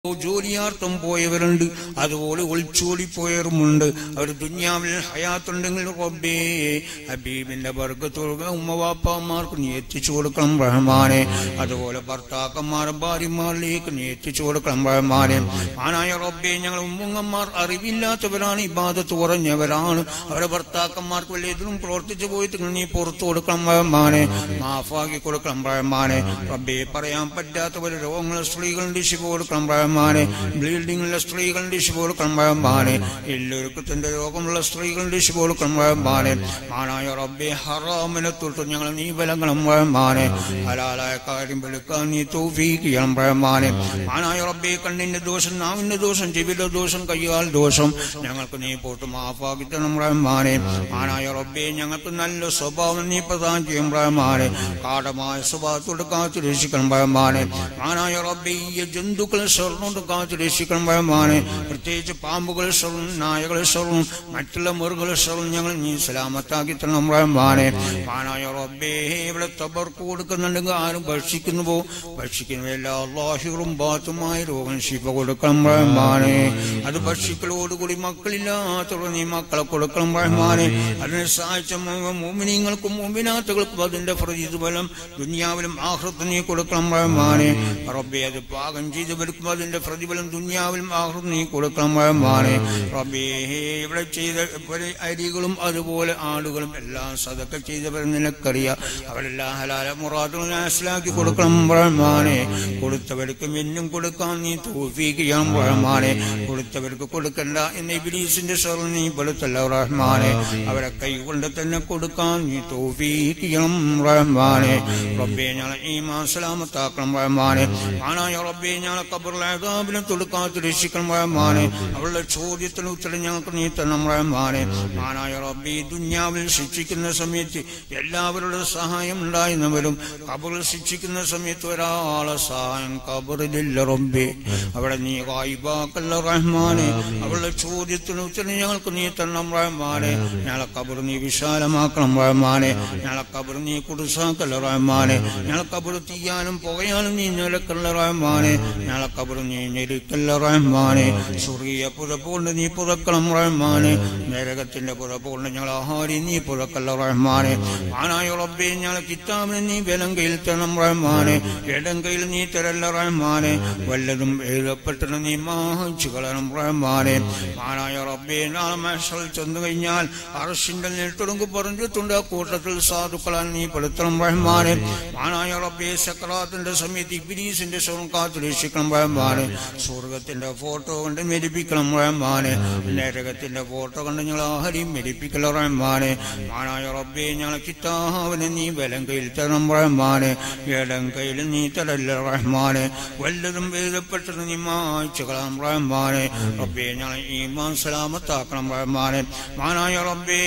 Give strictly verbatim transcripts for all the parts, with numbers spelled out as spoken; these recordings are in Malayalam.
ജോലിയാർത്ഥം പോയവരുണ്ട്, അതുപോലെ ഒളിച്ചോടിപ്പോയവരുമുണ്ട്. അവർ ദുനിയാവിൽ ഹയാത്തുണ്ടെങ്കിൽ റബ്ബേ ഹബീബിന്റെ ബർക്കത്തോടെ ഉമ്മവാപ്പമാർക്ക് നീ എത്തിച്ചു കൊടുക്കണം റഹ്മാനെ. അതുപോലെ ഭർത്താക്കന്മാർ ഭാര്യമാരിലേക്ക് നീ എത്തിച്ചു കൊടുക്കണം റഹ്മാനെ. ആനായ റബ്ബേ, ഞങ്ങൾ ഉമ്മങ്ങന്മാർ അറിവില്ലാത്തവരാണ്, ഇബാദത്ത് കുറഞ്ഞവരാണ്. അവരുടെ ഭർത്താക്കന്മാർക്ക് വലിയ ഇതിലും പ്രവർത്തിച്ചു പോയിട്ട് നീ പുറത്തു കൊടുക്കണം റഹ്മാനെ, മാഫാക്കി കൊടുക്കണം റഹ്മാനെ. റബ്ബേ, പറയാൻ പറ്റാത്ത ഒരു രോഗങ്ങൾ സ്ത്രീകളുടെ ശിവ കൊടുക്കണം റഹ്മാനെ. ബ്ലീഡിംഗുള്ള സ്ത്രീകളുടെ ശിവ കൊടുക്കണം റഹ്മാനെ. എല്ലൊരുക്കത്തിന്റെ രോഗമുള്ള സ്ത്രീകളുടെ ശിവ കൊടുക്കണം റഹ്മാനെ. മാനായ റബ്ബേ, ഹറാമിനെ തൊട്ട് ഞങ്ങൾ നീ ബലങ്ങളും റഹ്മാനെ. ഹലാലായ കാര്യം വെളുക്കാൻ നീ തൗഫീഖ് ചെയ്യണം റഹ്മാനെ. മാനായ റബ്ബേ, കണ്ണിന്റെ ദോഷം, നാവിന്റെ ദോഷം, ചെവിയുടെ ദോഷം, കയ്യാൽ ദോഷം ഞങ്ങൾക്ക് നീ പോട്ട് മാഫാക്കി തരണം റഹ്മാനെ. മാനായ റബ്ബേ, ഞങ്ങൾക്ക് നല്ല സ്വഭാവം നീ പ്രദാനം ചെയ്യും റഹ്മാനെ. കാഠമായ സ്വഭാവത്തോട് കാത്തു രക്ഷിക്കണം റഹ്മാനെ. മാനായ റബ്ബേ, ഈ ജന്തുക്കളെ സ്വർണ്ണോട് കാത്തു രക്ഷിക്കണം റഹ്മാനെ. പ്രത്യേകിച്ച് പാമ്പുകൾ സ്വർണ്ണം, നായകൾ സ്വർണ്ണം, മറ്റുള്ള മുറുകൾ സ്വർണ്ണം ഞങ്ങൾ നീ സലാമത്താക്കി തരണം റഹ്മാനെ. മാനായ റബ്ബേ, ഇവിടെ തബർക്ക് കൊടുക്കുന്നുണ്ടെങ്കിൽ ആരും ഭക്ഷിക്കുന്നു പോ ഭക്ഷിക്കുന്ന എല്ലാ ലാഹിറും ബാത്തുമായ രോഗം ശിഫ കൊടുക്കണം റഹ്മാനെ. അത് ഭക്ഷിക്കലോടുകൂടി മക്കളില്ലാത്തവർ നീ മക്കളെ കൊടുക്കണം റഹ്മാനെ. അതിനെ സഹായിച്ച മോമിനീങ്ങൾക്കും മോമിനാത്തുകൾക്കും അതിന്റെ പ്രതിഫലം ദുനിയാവിലും ആഖിറത്തും നീ കൊടുക്കണം റഹ്മാനെ. റബ്ബേ, അത് പാകം ചെയ്ത് വെടുക്കും അതിന്റെ പ്രതിഫലം ദുനിയാവിലും ആഖിറത്തും നീ കൊടുക്കണം റഹ്മാനെ. റബ്ബേ, ഇവിടെ ചെയ്ത അരികളും അതുപോലെ ആടുകളും എല്ലാം സദഖ ചെയ്തവർ നിനക്കറിയാം. അവരെല്ലാം ഹലാല മുറാദുകൾ മനസ്സിലാക്കി കൊടുക്കണം റഹ്മാനെ. കൊടുത്തവർക്ക് എന്നും കൊടുക്കാൻ നീ തൗഫീഖ് ചെയ്യണം റഹ്മാനെ. കൊടുത്തവർക്ക് കൊടുക്കണ്ട എന്ന ഇബ്ലീസിന്റെ ശർറ് നീ പെടുത്തല്ല റഹ്മാനെ. അവരെ കൈ കൊണ്ട് തന്നെ കൊടുക്കാൻ നീ തൗഫീഖ് ചെയ്യണം റഹ്മാനെ. റബ്ബേ, ഞങ്ങളെ ഈമാൻ സലാമത്താക്കണം റഹ്മാനെ. മാനായ റബ്ബേ, ഞങ്ങളെ ഖബറിലെ അദാബിനെ തൊടുക്കാത്ത് രക്ഷിക്കണം റഹ്മാനെ. അവളുടെ ചോദ്യത്തിന് ഉത്തരം ഞങ്ങൾക്ക് നീ തരണം റഹ്മാനെ. മാനായ റബ്ബേ, ദുനിയാവിൽ ശിക്ഷിക്കുന്ന സമയത്ത് എല്ലാവരുടെ സഹായം ഉണ്ടായിരുന്നവരും ഖബറിൽ ശിക്ഷിക്കുന്ന സമയത്ത് ഒരാളെ സഹായം ഖബറിലില്ല റബ്ബേ. അവിടെ നീ ഗായിബാക്കല്ല റഹ്മാനെ. അവളുടെ ചോദ്യത്തിന് ഉത്തരം ഞങ്ങൾക്ക് നീ തരണം റഹ്മാനെ. ഞങ്ങളെ ഖബർ നീ വിശാലമാക്കണം റഹ്മാനെ. ഞങ്ങളെ ഖബർ നീ കുടുസാക്കല്ല റഹ്മാനെ. ഞങ്ങളെ ഖബർ തീയാനും പുകയാനും നീ നിലക്കല്ല റഹ്മാനെ. ഞങ്ങളെ ഖബർ നീ ഞെരുക്കല്ല റഹ്മാനെ. സ്വർഗീയ പുറപ്പുകൊണ്ട് നീ പുറക്കണം റഹ്മാനെ. നരകത്തിന്റെ പുറപ്പുകൊണ്ട് ഞങ്ങൾ ആഹാരി നീ പുറക്കല്ല റഹ്മാനെ. ആനായ റബ്ബേ, ഞങ്ങളെ കിതാബിനെ നീ വലം കയ്യിൽ തരണം റഹ്മാനെ. ഇടം കയ്യിൽ നീ തരല്ല റഹ്മാനെ. വല്ലതും എഴുതപ്പെട്ടത് നീ മാഹിച്ചു കളയണം റഹ്മാനെ. ആനായ റബ്ബേ, നാളെ മഹ്ശറിൽ ചെന്നു കഴിഞ്ഞാൽ അർശിന്റെ നെൽത്തുടങ്ക് പറഞ്ഞിട്ടുണ്ട്, ആ കൂട്ടത്തിൽ സാധുക്കളാൻ നീ പെടുത്തണം റഹ്മാനെ. ആനായ റബ്ബേ, സക്രാത്തിന്റെ സമയത്ത് ഇബ്ലീസിന്റെ സ്വർഗ്ഗം കാത്തു രക്ഷിക്കണം റഹ്മാനെ. സ്വർഗത്തിന്റെ ഫോട്ടോ കൊണ്ട് മെരിപ്പിക്കണം റഹ്മാനെ. നരകത്തിന്റെ ഫോട്ടോ കൊണ്ട് ഞങ്ങൾ ആഹാരം മെരിപ്പിക്കല റഹ്മാനെ. ആനായ റബ്ബേ, ഞങ്ങളെ കിതാബിനെ നീ വലം കയ്യിൽ തരണം റഹ്മാനെ. ഇടം കയ്യിൽ നീ തരല്ല റഹ്മാനെ. വല്ലതും എഴുതപ്പെട്ടത് നീ മായ്ച്ചു കളയാം റഹ്മാനെ. റബ്ബേ, ഞങ്ങളെ ഈമാൻ സലാമത്താക്കണം റഹ്മാനെ. മാനായ റബ്ബേ,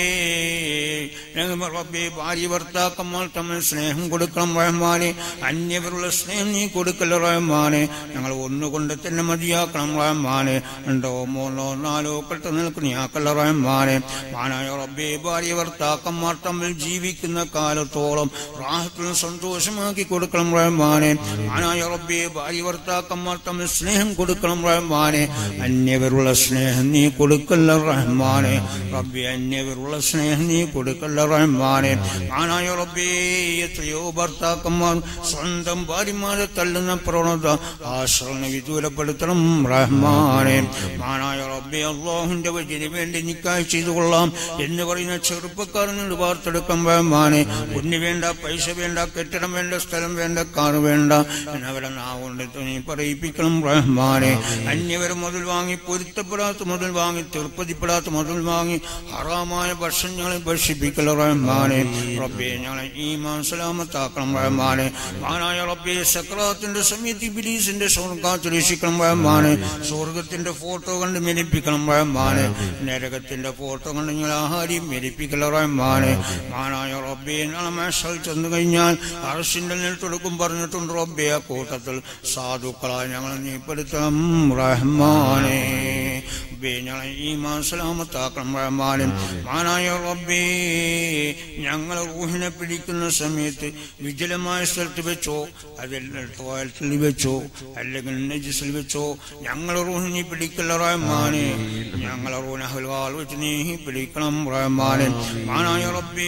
റബ്ബേ, ഭാര്യ ഭർത്താക്കന്മാർ തമ്മിൽ സ്നേഹം കൊടുക്കണം റഹ്മാനെ. അന്യവരുള്ള സ്നേഹം നീ കൊടുക്കല്ല റഹ്മാനെ. ഞങ്ങൾ ഒന്നുകൊണ്ട് തന്നെ മതിയാക്കണം റഹ്മാനെ. രണ്ടോ മൂന്നോ നാലോ കെട്ട് നിൽക്കുന്നയാക്കല്ല റഹ്മാനെ. മാനായ റബ്ബേ, ഭാര്യ ഭർത്താക്കന്മാർ തമ്മിൽ ജീവിക്കുന്ന കാലത്തോളം റാഹത്തിൽ സന്തോഷമാക്കി കൊടുക്കണം റഹ്മാനെ. മാനായ റബ്ബേ, ഭാര്യ ഭർത്താക്കന്മാർ തമ്മിൽ സ്നേഹം കൊടുക്കണം റഹ്മാനെ. അന്യവരുള്ള സ്നേഹം നീ കൊടുക്കല്ല റഹ്മാനെ. റബ്ബേ, അന്യവരുള്ള സ്നേഹം നീ കൊടുക്കല്ല റഹ്മാനെ. മാനായ റബ്ബേ, എത്രയോ ഭർത്താക്കന്മാർ സ്വന്തം ഭാര്യമാരെ തള്ളുന്ന പ്രവണത ആശ്രമ വിദൂരപ്പെടുത്തണം റഹ്മാനെ. മാനായ റബ്ബേ, അല്ലാഹുവിന്റെ വജഹിന് വേണ്ടി നിക്കാഹ് ചെയ്തു കൊള്ളാം എന്ന് പറയുന്ന ചെറുപ്പക്കാരനോട് വാർത്തെടുക്കാം റഹ്മാനെ. പൊന്നു വേണ്ട, പൈസ വേണ്ട, കെട്ടിടം വേണ്ട, സ്ഥലം വേണ്ട, കാറ് വേണ്ട എന്നവരെ നാവുകൊണ്ട് നീ പറയിപ്പിക്കണം റഹ്മാനെ. അന്യവർ മുതൽ വാങ്ങി പൊരുത്തപ്പെടാത്ത മുതൽ വാങ്ങി തീർപ്പതിപ്പെടാത്ത മുതൽ വാങ്ങി ഹറാമായ ഭക്ഷണങ്ങളെ ഭക്ഷിപ്പിക്കല റഹ്മാനെ. റബ്ബേ, ഞങ്ങളെ ഈമാൻ സലാമത്താക്കണം റഹ്മാനെ. മാനായ റബ്ബേ, സക്രാത്തിന്റെ സമയത്ത് ഇബ്ലീസിന്റെ സ്വർഗ്ഗം കാത്തു രക്ഷിക്കണം റഹ്മാനെ. സ്വർഗത്തിന്റെ ഫോട്ടോ കണ്ട് മെരിപ്പിക്കണം റഹ്മാനെ. നരകത്തിന്റെ ഫോട്ടോ കണ്ട് ഞങ്ങൾ ആഹാരം മെരിപ്പിക്കല റഹ്മാനെ. മാനായ റബ്ബേ, നാളെ മഹ്ശറിൽ ചെന്നു കഴിഞ്ഞാൽ അർശിന്റെ നെൽത്തുടക്കും പറഞ്ഞിട്ടുണ്ട് റബ്ബേ, ആ കൂട്ടത്തിൽ സാധുക്കളായി ഞങ്ങൾ നീ പെടുത്തണം റഹ്മാനെ. റബ്ബേ ഞങ്ങളെ ഈമാൻ സലാമത്താക്കണം റഹ്മാനെ. മാനായ റബ്ബേ ഞങ്ങളെ റൂഹിനെ പിടിക്കുന്ന സമയത്ത് വിജലമായ സ്ഥലത്ത് വെച്ചോ, അതെല്ലാം ടോയ്ലറ്റിൽ വെച്ചോ, അല്ലെങ്കിൽ നജിസിൽ വെച്ചോ ഞങ്ങളെ റൂഹിനെ പിടിക്കല്ല റഹ്മാനെ. ഞങ്ങളെ റൂഹിനെ ഹൽവാൽ വെച്ച് നീ പിടിക്കണം റഹ്മാനെ. മാനായ റബ്ബേ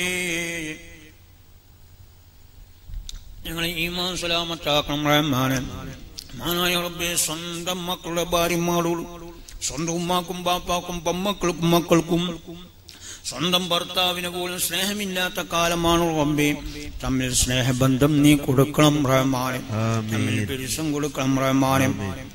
ഞങ്ങളെ ഈമാൻ സലാമത്താക്കണം റഹ്മാനെ. മാനായ റബ്ബേ സ്വന്തം മക്കളുടെ ഭാര്യമാരോട്, സ്വന്തം ഉമ്മാക്കും ബാപ്പാക്കും പെമ്മക്കൾക്കും മക്കൾക്കും സ്വന്തം ഭർത്താവിന് പോലും സ്നേഹമില്ലാത്ത കാലമാണ് റബ്ബേ. തമ്മിൽ സ്നേഹബന്ധം നീ കൊടുക്കണം റഹ്മാനെ. തമ്മിൽ പിരിസം കൊടുക്കണം റഹ്മാനെ.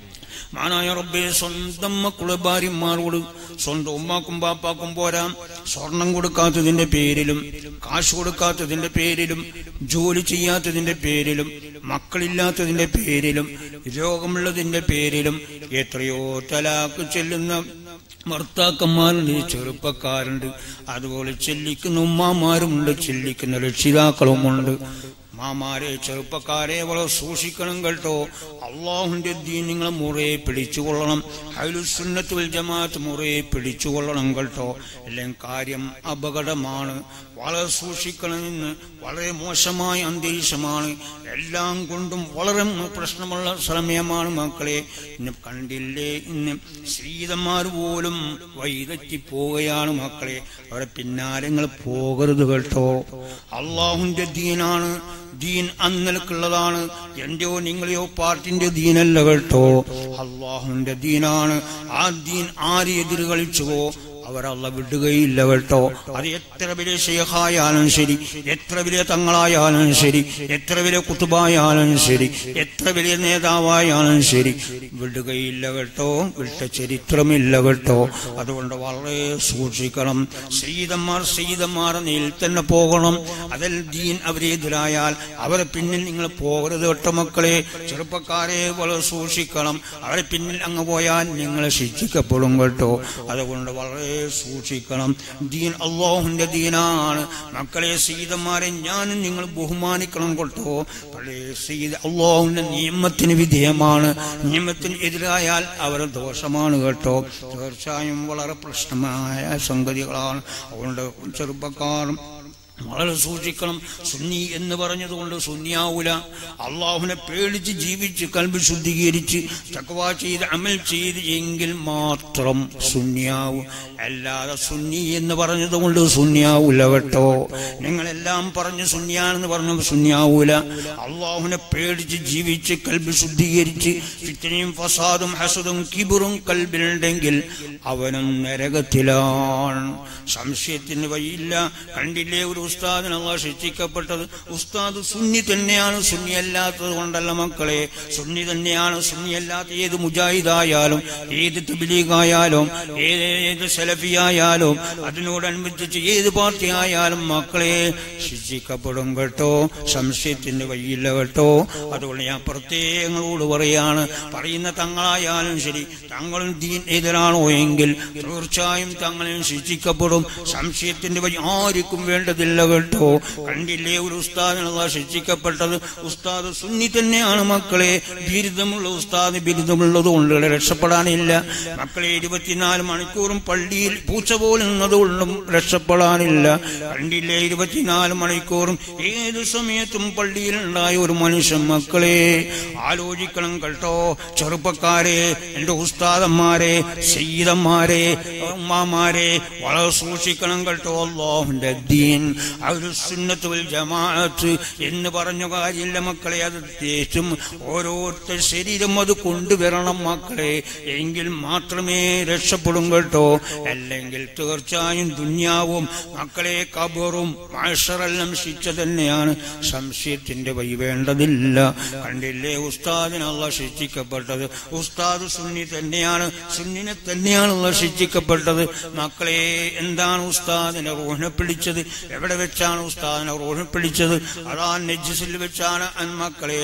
മാനായ റബ്ബേ സ്വന്തം മക്കളുടെ ഭാര്യമാരോട്, സ്വന്തം ഉമ്മാക്കും ബാപ്പാക്കും പോരാ സ്വർണം കൊടുക്കാത്തതിന്റെ പേരിലും കാശ് കൊടുക്കാത്തതിന്റെ പേരിലും ജോലി ചെയ്യാത്തതിന്റെ പേരിലും മക്കളില്ലാത്തതിന്റെ പേരിലും രോഗമുള്ളതിന്റെ പേരിലും എത്രയോ തലാക്ക് ചെല്ലുന്ന ഭർത്താക്കന്മാരുണ്ട്, ചെറുപ്പക്കാരുണ്ട്. അതുപോലെ ചെല്ലിക്കുന്ന ഉമ്മാമാരുമുണ്ട്, ചെല്ലിക്കുന്ന രക്ഷിതാക്കളുമുണ്ട്. മാമാരെ ചെറുപ്പക്കാരെ വളരെ സൂക്ഷിക്കണം കേട്ടോ. അള്ളാഹുവിന്റെ ദീൻ നിങ്ങൾ മുറയെ പിടിച്ചുകൊള്ളണം. അഹ്ലുസ് സുന്നത്ത് വൽ ജമാഅത്ത് മുറയെ പിടിച്ചുകൊള്ളണം കേട്ടോ. അല്ലെങ്കിൽ കാര്യം അപകടമാണ്. വളരെ സൂക്ഷിക്കണം. ഇന്ന് വളരെ മോശമായ അന്തരീക്ഷമാണ്. എല്ലാം കൊണ്ടും വളരെ പ്രശ്നമുള്ള സമയമാണ് മക്കളെ. ഇന്ന് കണ്ടില്ലേ, ഇന്ന് സീതന്മാർ പോലും വഴിതെറ്റി പോവുകയാണ് മക്കളെ. അവരെ പിന്നാലെ നിങ്ങൾ പോകരുത് കേട്ടോ. അള്ളാഹുവിന്റെ ദീനാണ്. ദീൻ അന്നലക്കുള്ളതാണ്. എന്റെയോ നിങ്ങളെയോ പാർട്ടിന്റെ ദീനല്ല കേട്ടോ. അള്ളാഹുവിന്റെ ദീനാണ്. ആ ദീൻ ആര് എതിര് കളിച്ചുവോ അവരല്ല വിടുകയില്ല കേട്ടോ. അത് എത്ര വലിയ ശൈഖായാലും ശരി, എത്ര വലിയ തങ്ങളായാലും ശരി, എത്ര വലിയ കുത്തുബായാലും ശരി, എത്ര വലിയ നേതാവായാലും ശരി, വിടുകയില്ല കേട്ടോ. വിട്ട ചരിത്രമില്ല കേട്ടോ. അതുകൊണ്ട് വളരെ സൂക്ഷിക്കണം. സയ്യിദന്മാർ സയ്യിദന്മാർ നീൽ തന്നെ പോകണം. അതിൽ ദീൻ അവരെതിരായാൽ അവരെ പിന്നിൽ നിങ്ങൾ പോകരുത് കേട്ടോ മക്കളെ. ചെറുപ്പക്കാരെ വളരെ സൂക്ഷിക്കണം. അവരെ പിന്നിൽ അങ്ങ് പോയാൽ നിങ്ങൾ ശിക്ഷിക്കപ്പെടും കേട്ടോ. അതുകൊണ്ട് വളരെ സൂക്ഷിക്കണം. ദീൻ അല്ലാഹുവിന്റെ ദീനാണ് മക്കളെ. സയ്യിദന്മാരെ ഞാനും നിങ്ങൾ ബഹുമാനിക്കണം കേട്ടോ. പഴയ സയ്യിദ് അല്ലാഹുവിന്റെ നിയമത്തിന് വിധേയമാണ്. നിയമത്തിന് എതിരായാൽ അവർ ദോഷമാണ് കേട്ടോ. തീർച്ചയായും വളരെ പ്രശ്നമായ സംഗതികളാണ്. അതുകൊണ്ട് ചെറുപ്പക്കാർ വളരെ സൂക്ഷിക്കണം. സുന്നി എന്ന് പറഞ്ഞതുകൊണ്ട് സുന്നിയാവൂല. അള്ളാഹുവിനെ പേടിച്ച് ജീവിച്ച് കൽബ് ശുദ്ധീകരിച്ച് തഖ്വ ചെയ്ത് അമൽ ചെയ്ത് എങ്കിൽ മാത്രം സുന്നിയാവും. അല്ലാതെ സുന്നി എന്ന് പറഞ്ഞതുകൊണ്ട് സുന്നിയാവൂല കേട്ടോ. നിങ്ങളെല്ലാം പറഞ്ഞ് സുന്നിയാണെന്ന് പറഞ്ഞു സുന്നിയാവൂല. അള്ളാഹുവിനെ പേടിച്ച് ജീവിച്ച് കൽബ് ശുദ്ധീകരിച്ച് ഫിത്നയും ഫസാദും ഹസദും കിബറും കൽബിലുണ്ടെങ്കിൽ അവനും നരകത്തിലാണ്. സംശയത്തിന് വഴിയില്ല. കണ്ടില്ലേ ഒരു ഉസ്താദിന് അല്ലാഹു ശിക്ഷിക്കപ്പെട്ടത്? ഉസ്താദ് സുന്നി തന്നെയാണ്. സുന്നി അല്ലാത്തത് കൊണ്ടല്ല മക്കളെ. സുന്നി തന്നെയാണ്. സുന്നി അല്ലാത്ത ഏത് മുജാഹിദായാലും ഏത് തബ്ലീഗായാലും ഏത് സലഫിയായാലും അതിനോടനുബന്ധിച്ച് ഏത് പാർട്ടി ആയാലും മക്കളെ ശിക്ഷിക്കപ്പെടും കേട്ടോ. സംശയത്തിന് വഴിയില്ല കേട്ടോ. അതുകൊണ്ട് ഞാൻ പ്രത്യേകങ്ങളോട് പറയാണ്, പറയുന്ന തങ്ങളായാലും ശരി, തങ്ങളും ദീൻ എതിരാണോ എങ്കിൽ തീർച്ചയായും തങ്ങളും ശിക്ഷിക്കപ്പെടും. സംശയത്തിന്റെ വഴി ആർക്കും വേണ്ടതില്ല കേട്ടോ. കണ്ടില്ലേ ഒരു ഉസ്താദിന് അല്ലാഹു ശിക്ഷിക്കപ്പെട്ടത്? ഉസ്താദ് സുന്നി തന്നെയാണ് മക്കളെ. ബിരുദമുള്ള ഉസ്താദ് ബിരുദമുള്ളത് കൊണ്ട് രക്ഷപ്പെടാനില്ല മക്കളെ. ഇരുപത്തിനാല് മണിക്കൂറും പള്ളിയിൽ പൂച്ച പോലെ നിന്നതുകൊണ്ടും രക്ഷപ്പെടാനില്ല. കണ്ടില്ലേ ഇരുപത്തിനാല് മണിക്കൂറും ഏത് സമയത്തും പള്ളിയിൽ ഉണ്ടായ ഒരു മനുഷ്യൻ മക്കളെ. ആലോചിക്കണം കേട്ടോ ചെറുപ്പക്കാരെ, എന്റെ ഉസ്താദന്മാരെ, സയ്യിദന്മാരെ, ഉമ്മാമാരെ, വളരെ സൂക്ഷിക്കണം കേട്ടോ. അല്ലാഹുവിന്റെ ദീൻ അഹ്ലുസ് സുന്നത്ത് വൽ ജമാഅത്ത് എന്ന് പറഞ്ഞ കാര്യമില്ല മക്കളെ. അത് ദേശം ഓരോരുത്തർ ശരീരം അത് കൊണ്ടുവരണം മക്കളെ. എങ്കിൽ മാത്രമേ രക്ഷപ്പെടും കേട്ടോ. അല്ലെങ്കിൽ തീർച്ചയായും ദുനിയാവും മക്കളെ ഖബറും മഹ്ശറെല്ലാം ശിക്ഷ തന്നെയാണ്. സംശയത്തിന്റെ വഴി വേണ്ടതില്ല. കണ്ടില്ലേ ഉസ്താദിന് അല്ലാഹു ശിക്ഷിക്കപ്പെട്ടത്? ഉസ്താദ് സുന്നി തന്നെയാണ്. സുന്നിനെ തന്നെയാണ് അല്ലാഹു ശിക്ഷിക്കപ്പെട്ടത് മക്കളെ. എന്താണ് ഉസ്താദിനെ റൂഹിനെ പിടിച്ചത്? എവിടെ വെച്ചാണ് ഉസ്താദിനെ റൂഹിനെ പിടിച്ചത്? അതാ നജ്സിൽ വെച്ചാണ് മക്കളെ.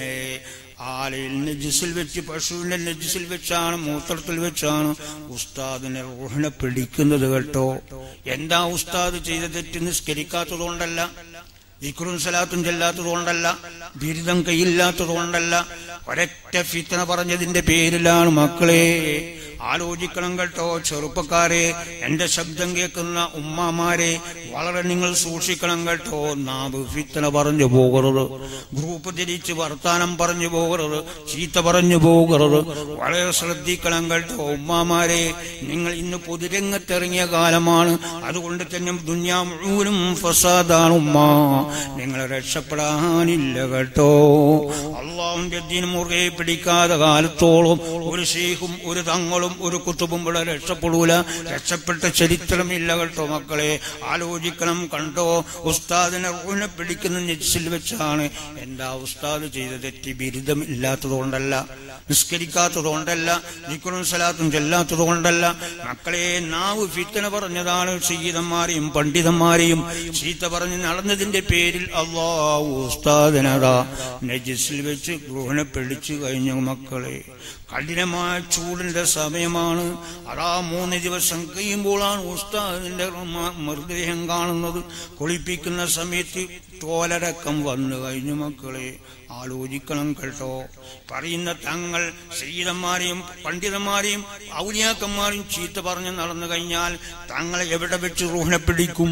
ആലയിൽ നജ്സിൽ വെച്ച്, പശുവിന്റെ നജ്സിൽ വെച്ചാണ്, മൂത്രത്തിൽ വെച്ചാണ് ഉസ്താദിനെ റൂഹിനെ പിടിക്കുന്നത് കേട്ടോ. എന്താ ഉസ്താദ് ചെയ്ത തെറ്റ്? നിസ്കരിക്കാത്തത് കൊണ്ടല്ല, ദിക്റും സലാത്തും ചെല്ലാത്തത് കൊണ്ടല്ല, ബിരുദം കയ്യില്ലാത്തത് കൊണ്ടല്ല, ഒരൊറ്റ ഫിത്ന പറഞ്ഞതിന്റെ പേരിലാണ് മക്കളെ. ആലോചിക്കണം കേട്ടോ ചെറുപ്പക്കാരെ, എന്റെ ശബ്ദം കേൾക്കുന്ന ഉമ്മമാരെ, വളരെ നിങ്ങൾ സൂക്ഷിക്കണം കേട്ടോ. നാവ് ഫിത്തന പറഞ്ഞു പോകരുത്, ഗ്രൂപ്പ് തിരിച്ച് വർത്താനം പറഞ്ഞു പോകരുത്, ചീത്ത പറഞ്ഞു പോകരുത്. വളരെ ശ്രദ്ധിക്കണം കേട്ടോ ഉമ്മമാരെ. നിങ്ങൾ ഇന്ന് പൊതുരംഗത്തിറങ്ങിയ കാലമാണ്, അതുകൊണ്ട് തന്നെ ദുനിയാ മുഴുവനും ഫസാദാണ് ഉമ്മ. നിങ്ങളെ രക്ഷപ്പെടാനില്ല കേട്ടോ. അള്ളാഹുവിന്റെ ദീൻ മുറുകെ പിടിക്കാതെ കാലത്തോളം ഒരു ശൈഖും ഒരു തങ്ങളും ഒരു കുത്തുബും ഇവിടെ രക്ഷപ്പെടൂല. രക്ഷപ്പെട്ട ചരിത്രമില്ല കേട്ടോ മക്കളെ. ആലോചിക്കണം കണ്ടോ. ഉസ്താദിനെ റൂഹിനെ പിടിക്കുന്ന നെച്ചിൽ വെച്ചാണ്. എന്താ ഉസ്താദ് ചെയ്ത തെറ്റി? ബിരുദം ഇല്ലാത്തത് കൊണ്ടല്ല, നിസ്കരിക്കാത്തത് കൊണ്ടല്ല, ദിക്റും സലാത്തും ചെല്ലാത്തത് കൊണ്ടല്ല മക്കളെ. നാവ് ഫിത്തന പറഞ്ഞതാണ്. സയ്യിദന്മാരെയും പണ്ഡിതന്മാരെയും ചീത്ത പറഞ്ഞ് നടന്നതിന്റെ പേരിൽ അല്ലാഹു ഉസ്താദിനതാ നെജിസിൽ വെച്ച് റൂഹിനെ പിടിച്ചു കഴിഞ്ഞു മക്കളെ. കഠിനമായ ചൂടിന്റെ സമയമാണ്. അതാ മൂന്ന് ദിവസം കഴിയുമ്പോഴാണ് ഉസ്താദിന്റെ മൃതദേഹം കാണുന്നത്. കുളിപ്പിക്കുന്ന സമയത്ത് തോലടക്കം വന്നു കഴിഞ്ഞു മക്കളെ. ആലോചിക്കണം കേട്ടോ. പറയുന്ന തങ്ങൾ സയ്യിദന്മാരെയും പണ്ഡിതന്മാരെയും ഔലിയാക്കന്മാരെയും ചീത്ത പറഞ്ഞ് നടന്നു കഴിഞ്ഞാൽ തങ്ങളെ എവിടെ വെച്ച് റൂഹിനെ പിടിക്കും?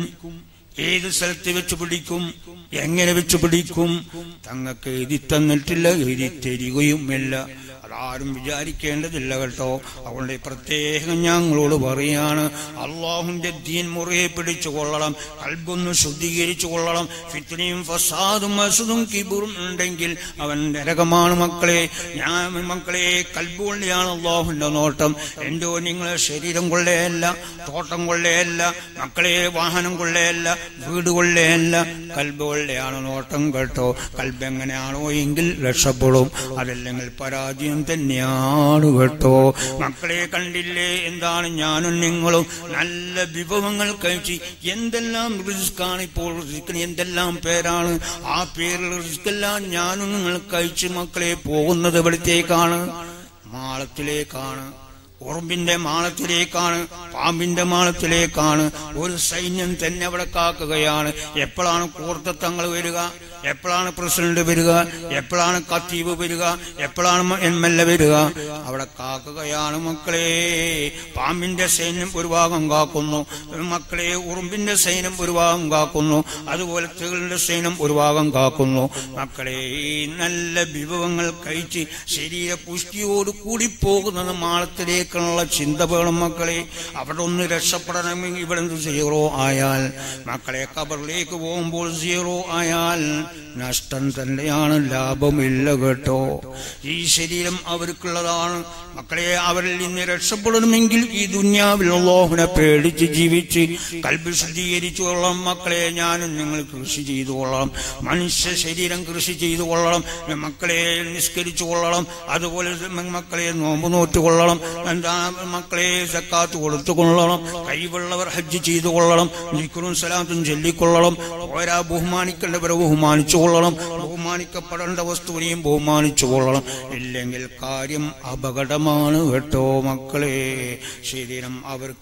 ഏത് സ്ഥലത്ത് വെച്ച് പിടിക്കും? എങ്ങനെ വെച്ച് പിടിക്കും? തങ്ങൾക്ക് എഴുതി തന്നിട്ടില്ല, എഴുതി തരികയുമില്ല. അതാരും വിചാരിക്കേണ്ടതില്ല കേട്ടോ. അതുകൊണ്ട് പ്രത്യേകം ഞങ്ങളോട് പറയാണ്, അള്ളാഹുവിന്റെ ദീൻ മുറുകെ പിടിച്ചു കൊള്ളണം, കൽബൊന്ന് ശുദ്ധീകരിച്ചു കൊള്ളണം. ഫിത്നയും ഫസാദും അസുദും കിബറും ഉണ്ടെങ്കിൽ അവൻ നരകമാണ് മക്കളെ. ഞാൻ മക്കളെ കൽബ് കൊള്ളയാണ് അള്ളാഹുവിന്റെ നോട്ടം. എന്തോ നിങ്ങളെ ശരീരം കൊള്ളയല്ല, തോട്ടം കൊള്ളയല്ല മക്കളെ, വാഹനം കൊള്ളയല്ല, വീട് കൊള്ളയല്ല, കൽബ് കൊള്ളയാണ് നോട്ടം കേട്ടോ. കൽബ് എങ്ങനെയാണോ എങ്കിൽ രക്ഷപ്പെടും, അതല്ലെങ്കിൽ പരാജയം തന്നെയാണ് കേട്ടോ മക്കളെ. കണ്ടില്ലേ എന്താണ് ഞാനും നിങ്ങളും നല്ല വിഭവങ്ങൾ കഴിച്ച് എന്തെല്ലാം റിസ്ക്കാണ് ഇപ്പോൾ. റിസ്ക്കിന് എന്തെല്ലാം പേരാണ്. ആ പേരിൽ റിസ്ക്കെല്ലാം ഞാനും നിങ്ങൾ കഴിച്ച് മക്കളെ പോകുന്നത് എവിടത്തേക്കാണ്? മാളത്തിലേക്കാണ്, ഉറുമ്പിന്റെ മാളത്തിലേക്കാണ്, പാമ്പിന്റെ മാളത്തിലേക്കാണ്. ഒരു സൈന്യം തന്നെ അവിടെ കാക്കുകയാണ്. എപ്പോഴാണ് കൂർത്തത്തങ്ങൾ വരിക? എപ്പോഴാണ് പ്രസിഡന്റ് വരിക? എപ്പോഴാണ് ഖത്തീബ് വരിക? എപ്പോഴാണ് എം എൽ എ വരിക? അവിടെ കാക്കുകയാണ് മക്കളെ. പാമ്പിന്റെ സൈന്യം ഒരു ഭാഗം കാക്കുന്നു മക്കളെ, ഉറുമ്പിന്റെ സൈന്യം ഒരു ഭാഗം കാക്കുന്നു, അതുപോലെ തേളിന്റെ സൈന്യം ഒരു ഭാഗം കാക്കുന്നു മക്കളെ. ഈ നല്ല വിഭവങ്ങൾ കഴിച്ച് ശരീര പുഷ്ടിയോട് കൂടി പോകുന്നത് മാളത്തിലേക്കുള്ള ചിന്ത വേണം മക്കളെ. അവിടെ ഒന്ന് രക്ഷപ്പെടണമെങ്കിൽ ഇവിടെ സീറോ ആയാൽ മക്കളെ, ഖബറിലേക്ക് പോകുമ്പോൾ സീറോ ആയാൽ നഷ്ടം തന്നെയാണ്, ലാഭമില്ല കേട്ടോ. ഈ ശരീരം അവർക്കുള്ളതാണ് മക്കളെ. അവരിൽ നിന്ന് രക്ഷപ്പെടണമെങ്കിൽ ഈ ദുനിയാവിൽ അല്ലാഹുവിനെ പേടിച്ച് ജീവിച്ച് കൽബ് ശുദ്ധീകരിച്ചു കൊള്ളണം മക്കളെ. ഞാനും നിങ്ങൾ കൃഷി ചെയ്തു കൊള്ളണം, മനുഷ്യ ശരീരം കൃഷി ചെയ്തു കൊള്ളണം മക്കളെ. നിസ്കരിച്ചു കൊള്ളണം, അതുപോലെ മക്കളെ നോമ്പ് നോറ്റ് കൊള്ളണം, എന്താ മക്കളെ സക്കാത്ത് കൊടുത്തു കൊള്ളണം, കൈവുള്ളവർ ഹജ്ജ് ചെയ്തു കൊള്ളണം, ദിക്റും സലാത്തും ചൊല്ലിക്കൊള്ളണം. ഓരോ ബഹുമാനിക്കേണ്ടവരെ ബഹുമാനിച്ചു കൊള്ളണം, ബഹുമാനിക്കപ്പെടേണ്ട വസ്തുവിനെയും ബഹുമാനിച്ചു കൊള്ളണം. ഇല്ലെങ്കിൽ കാര്യം അപകടമാണ് കേട്ടോ മക്കളെ. ശരീരം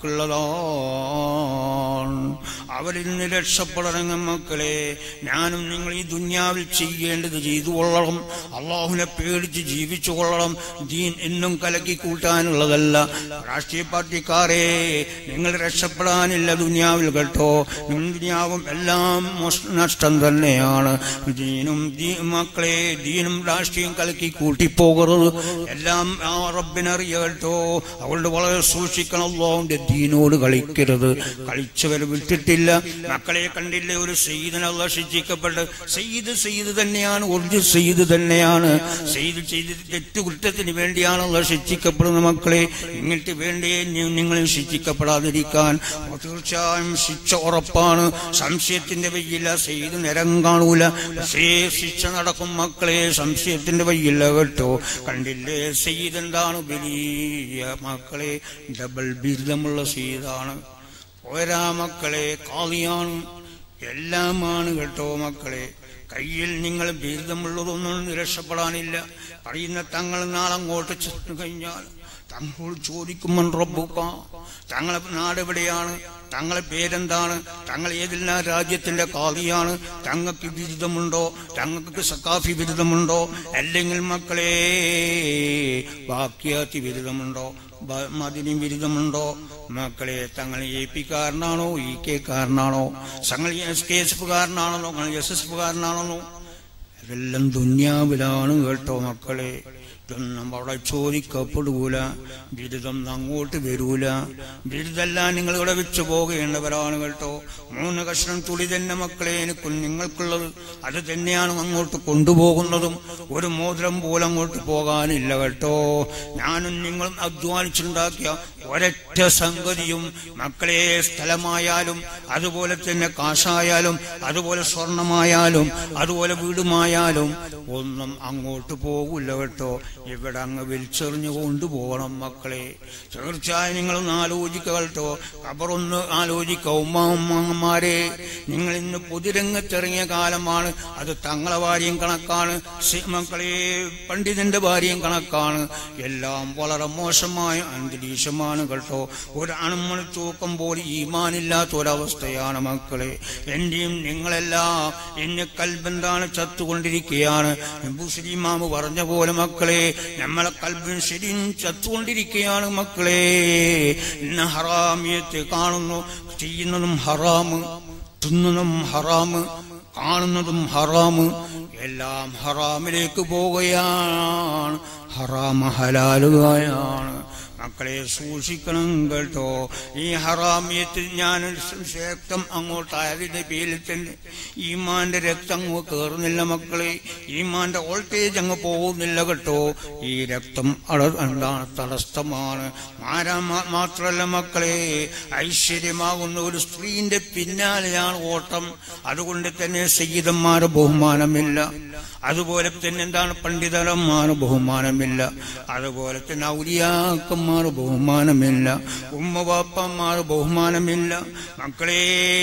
അവർക്കുള്ളതാണ്, അവരിൽ നിന്ന് രക്ഷപ്പെടണം മക്കളെ. ഞാനും നിങ്ങൾ ഈ ദുനിയാവിൽ ചെയ്യേണ്ടത് ചെയ്തു കൊള്ളണം, അള്ളാഹുവിനെ പേടിച്ച് ജീവിച്ചു കൊള്ളണം. ദീൻ എന്നും കലക്കി കൂട്ടാനുള്ളതല്ല. രാഷ്ട്രീയ പാർട്ടിക്കാരെ നിങ്ങൾ രക്ഷപ്പെടാനില്ല ദുനിയാവിൽ കേട്ടോ. ദുനിയാവും എല്ലാം നഷ്ടം തന്നെയാണ്. ദീനും മക്കളെ, ദീനും രാഷ്ട്രീയം കലക്കി കൂട്ടിപ്പോകരുത്. എല്ലാം ആ റബ്ബിനറിയ കേട്ടോ. അവളുടെ വളരെ സൂക്ഷിക്കണം. അല്ലാഹുവിന്റെ ദീനോട് കളിക്കരുത്. കളിച്ചവർ വിട്ടിട്ടില്ല മക്കളെ. കണ്ടില്ലേ ഒരു സയ്യിദിനെ അല്ലാഹു ശിക്ഷിക്കപ്പെട്ട്, സയ്യിദ് സയ്യിദ് തന്നെയാണ്, ഒറിജിനൽ സയ്യിദ് തന്നെയാണ്. സയ്യിദ് ചെയ്ത് തെറ്റു കുറ്റത്തിന് വേണ്ടിയാണ് അല്ലാഹു ശിക്ഷിക്കപ്പെടുന്നത് മക്കളെ. ഇങ്ങോട്ട് വേണ്ടേ നിങ്ങളും ശിക്ഷിക്കപ്പെടാതിരിക്കാൻ? തീർച്ചയായും ശിക്ഷ ഉറപ്പാണ്, സംശയത്തിന്റെ വയ്യില്ല. സയ്യിദ് നിരം കാണൂല, പക്ഷേ ശിക്ഷ നടക്കും മക്കളെ. സംശയത്തിന്റെ വയ്യില്ല കേട്ടോ. കണ്ടില്ലേ സയ്യിദ് എന്താണ്? വലിയ മക്കളെ ഡബിൾ ബിരുദമുള്ള സയ്യിദാണ്. പോരാ മക്കളെ, ഖാദിയാണ്, എല്ലാമാണ് കേട്ടോ മക്കളെ. കയ്യിൽ നിങ്ങൾ ബിരുദമുള്ളതൊന്നും രക്ഷപ്പെടാനില്ല. പറയുന്ന തങ്ങൾ നാളങ്ങോട്ട് ചെന്നു കഴിഞ്ഞാൽ തങ്ങളോട് ചോദിക്കുമൻ റബ്ബുക, തങ്ങളെ നാട് എവിടെയാണ്, തങ്ങളെ പേരെന്താണ്, തങ്ങൾ ഏതെല്ലാം രാജ്യത്തിന്റെ കാളിയാണ്, തങ്ങൾക്ക് ബിരുദമുണ്ടോ, തങ്ങൾക്ക് സക്കാഫി ബിരുദമുണ്ടോ, അല്ലെങ്കിൽ മക്കളെ ബാക്കിയാത്തി ബിരുദമുണ്ടോ, മദിനി ബിരുദമുണ്ടോ, മക്കളെ തങ്ങൾ എ പി കാരനാണോ ഇ കെ കാരനാണോ, തങ്ങൾ എസ് കെ എസ് എഫ് കാരനാണോ, തങ്ങൾ എസ് എസ് എഫ് കാരനാണോ, ഇതെല്ലാം ദുന്യാവിലാണ് കേട്ടോ മക്കളെ. ഇതൊന്നും അവിടെ ചോദിക്കപ്പെടൂല, ബിരുദം അങ്ങോട്ട് വരൂല. ബിരുദെല്ലാം നിങ്ങൾ ഇവിടെ വെച്ച് പോകേണ്ടവരാണ് കേട്ടോ. മൂന്ന് കഷ്ണം തുളി തന്നെ മക്കളെ എനിക്കും നിങ്ങൾക്കുള്ളത്, അത് തന്നെയാണ് അങ്ങോട്ട് കൊണ്ടുപോകുന്നതും. ഒരു മോതിരം പോലും അങ്ങോട്ട് പോകാനില്ല കേട്ടോ. ഞാനും നിങ്ങളും അധ്വാനിച്ചുണ്ടാക്കിയ ഒരൊറ്റ സംഗതിയും മക്കളെ സ്ഥലമായാലും അതുപോലെ തന്നെ കാശായാലും അതുപോലെ സ്വർണമായാലും അതുപോലെ വീടുമായാലും ഒന്നും അങ്ങോട്ട് പോകില്ല കേട്ടോ. ഇവിടെ അങ്ങ് വിളിച്ചെറിഞ്ഞു കൊണ്ടുപോകണം മക്കളെ. തീർച്ചയായും നിങ്ങളൊന്ന് ആലോചിക്കുക കേട്ടോ. ഖബറൊന്ന് ആലോചിക്കുക. ഉമ്മ ഉമ്മമാരെ, നിങ്ങൾ ഇന്ന് പൊതുരംഗത്തിറങ്ങിയ കാലമാണ്. അത് തങ്ങളെ ഭാര്യയും കണക്കാണ്, മക്കളെ പണ്ഡിതന്റെ ഭാര്യയും കണക്കാണ്. എല്ലാം വളരെ മോശമായ അന്തരീക്ഷമാണ് കേട്ടോ. ഒരു അണുമണി തൂക്കം പോലെ ഈമാനില്ലാത്ത ഒരവസ്ഥയാണ് മക്കളെ. എന്റെയും നിങ്ങളെല്ലാം എന്നെ കൽബെന്താണ് ചത്തുകൊണ്ടിരിക്കുകയാണ്. മുസ്ലിമാമ് പറഞ്ഞ പോലെ മക്കളെ നമ്മളെ കൽബിന് ശരിയും ചത്തുകൊണ്ടിരിക്കുകയാണ് മക്കളെ. ഇന്ന് ഹറാമിയത്തെ കാണുന്നു, ചെയ്യുന്നതും ഹറാമ്, തിന്നുന്നതും ഹറാമ്, കാണുന്നതും ഹറാമ്, എല്ലാം ഹറാമിലേക്ക് പോവുകയാണ്. ഹറാമ ഹലാലുകയാണ് മക്കളെ. സൂക്ഷിക്കണം കേട്ടോ. ഈ ഹറാമിയത്തിൽ ഞാൻ രക്തം അങ്ങോട്ടായതിന്റെ പേരിൽ തന്നെ ഈമാന്റെ രക്തം അങ്ങ് കയറുന്നില്ല മക്കളെ. ഈമാന്റെ വോൾട്ടേജ് അങ്ങ് പോകുന്നില്ല കേട്ടോ. ഈ രക്തം അള എന്താണ് തടസ്സമാണ്. ആരാ മാത്രമല്ല മക്കളെ, ഐശ്വര്യമാകുന്ന ഒരു സ്ത്രീന്റെ പിന്നാലെയാണ് ഓട്ടം. അതുകൊണ്ട് തന്നെ സയ്യിദന്മാരെ ബഹുമാനമില്ല, അതുപോലെ തന്നെ എന്താണ് പണ്ഡിതന്മാര് ബഹുമാനമില്ല, അതുപോലെ തന്നെ ഔലിയാക്കന്മാർ ബഹുമാനമില്ല, ഉമ്മവാപ്പന്മാർ ബഹുമാനമില്ല മക്കളെ,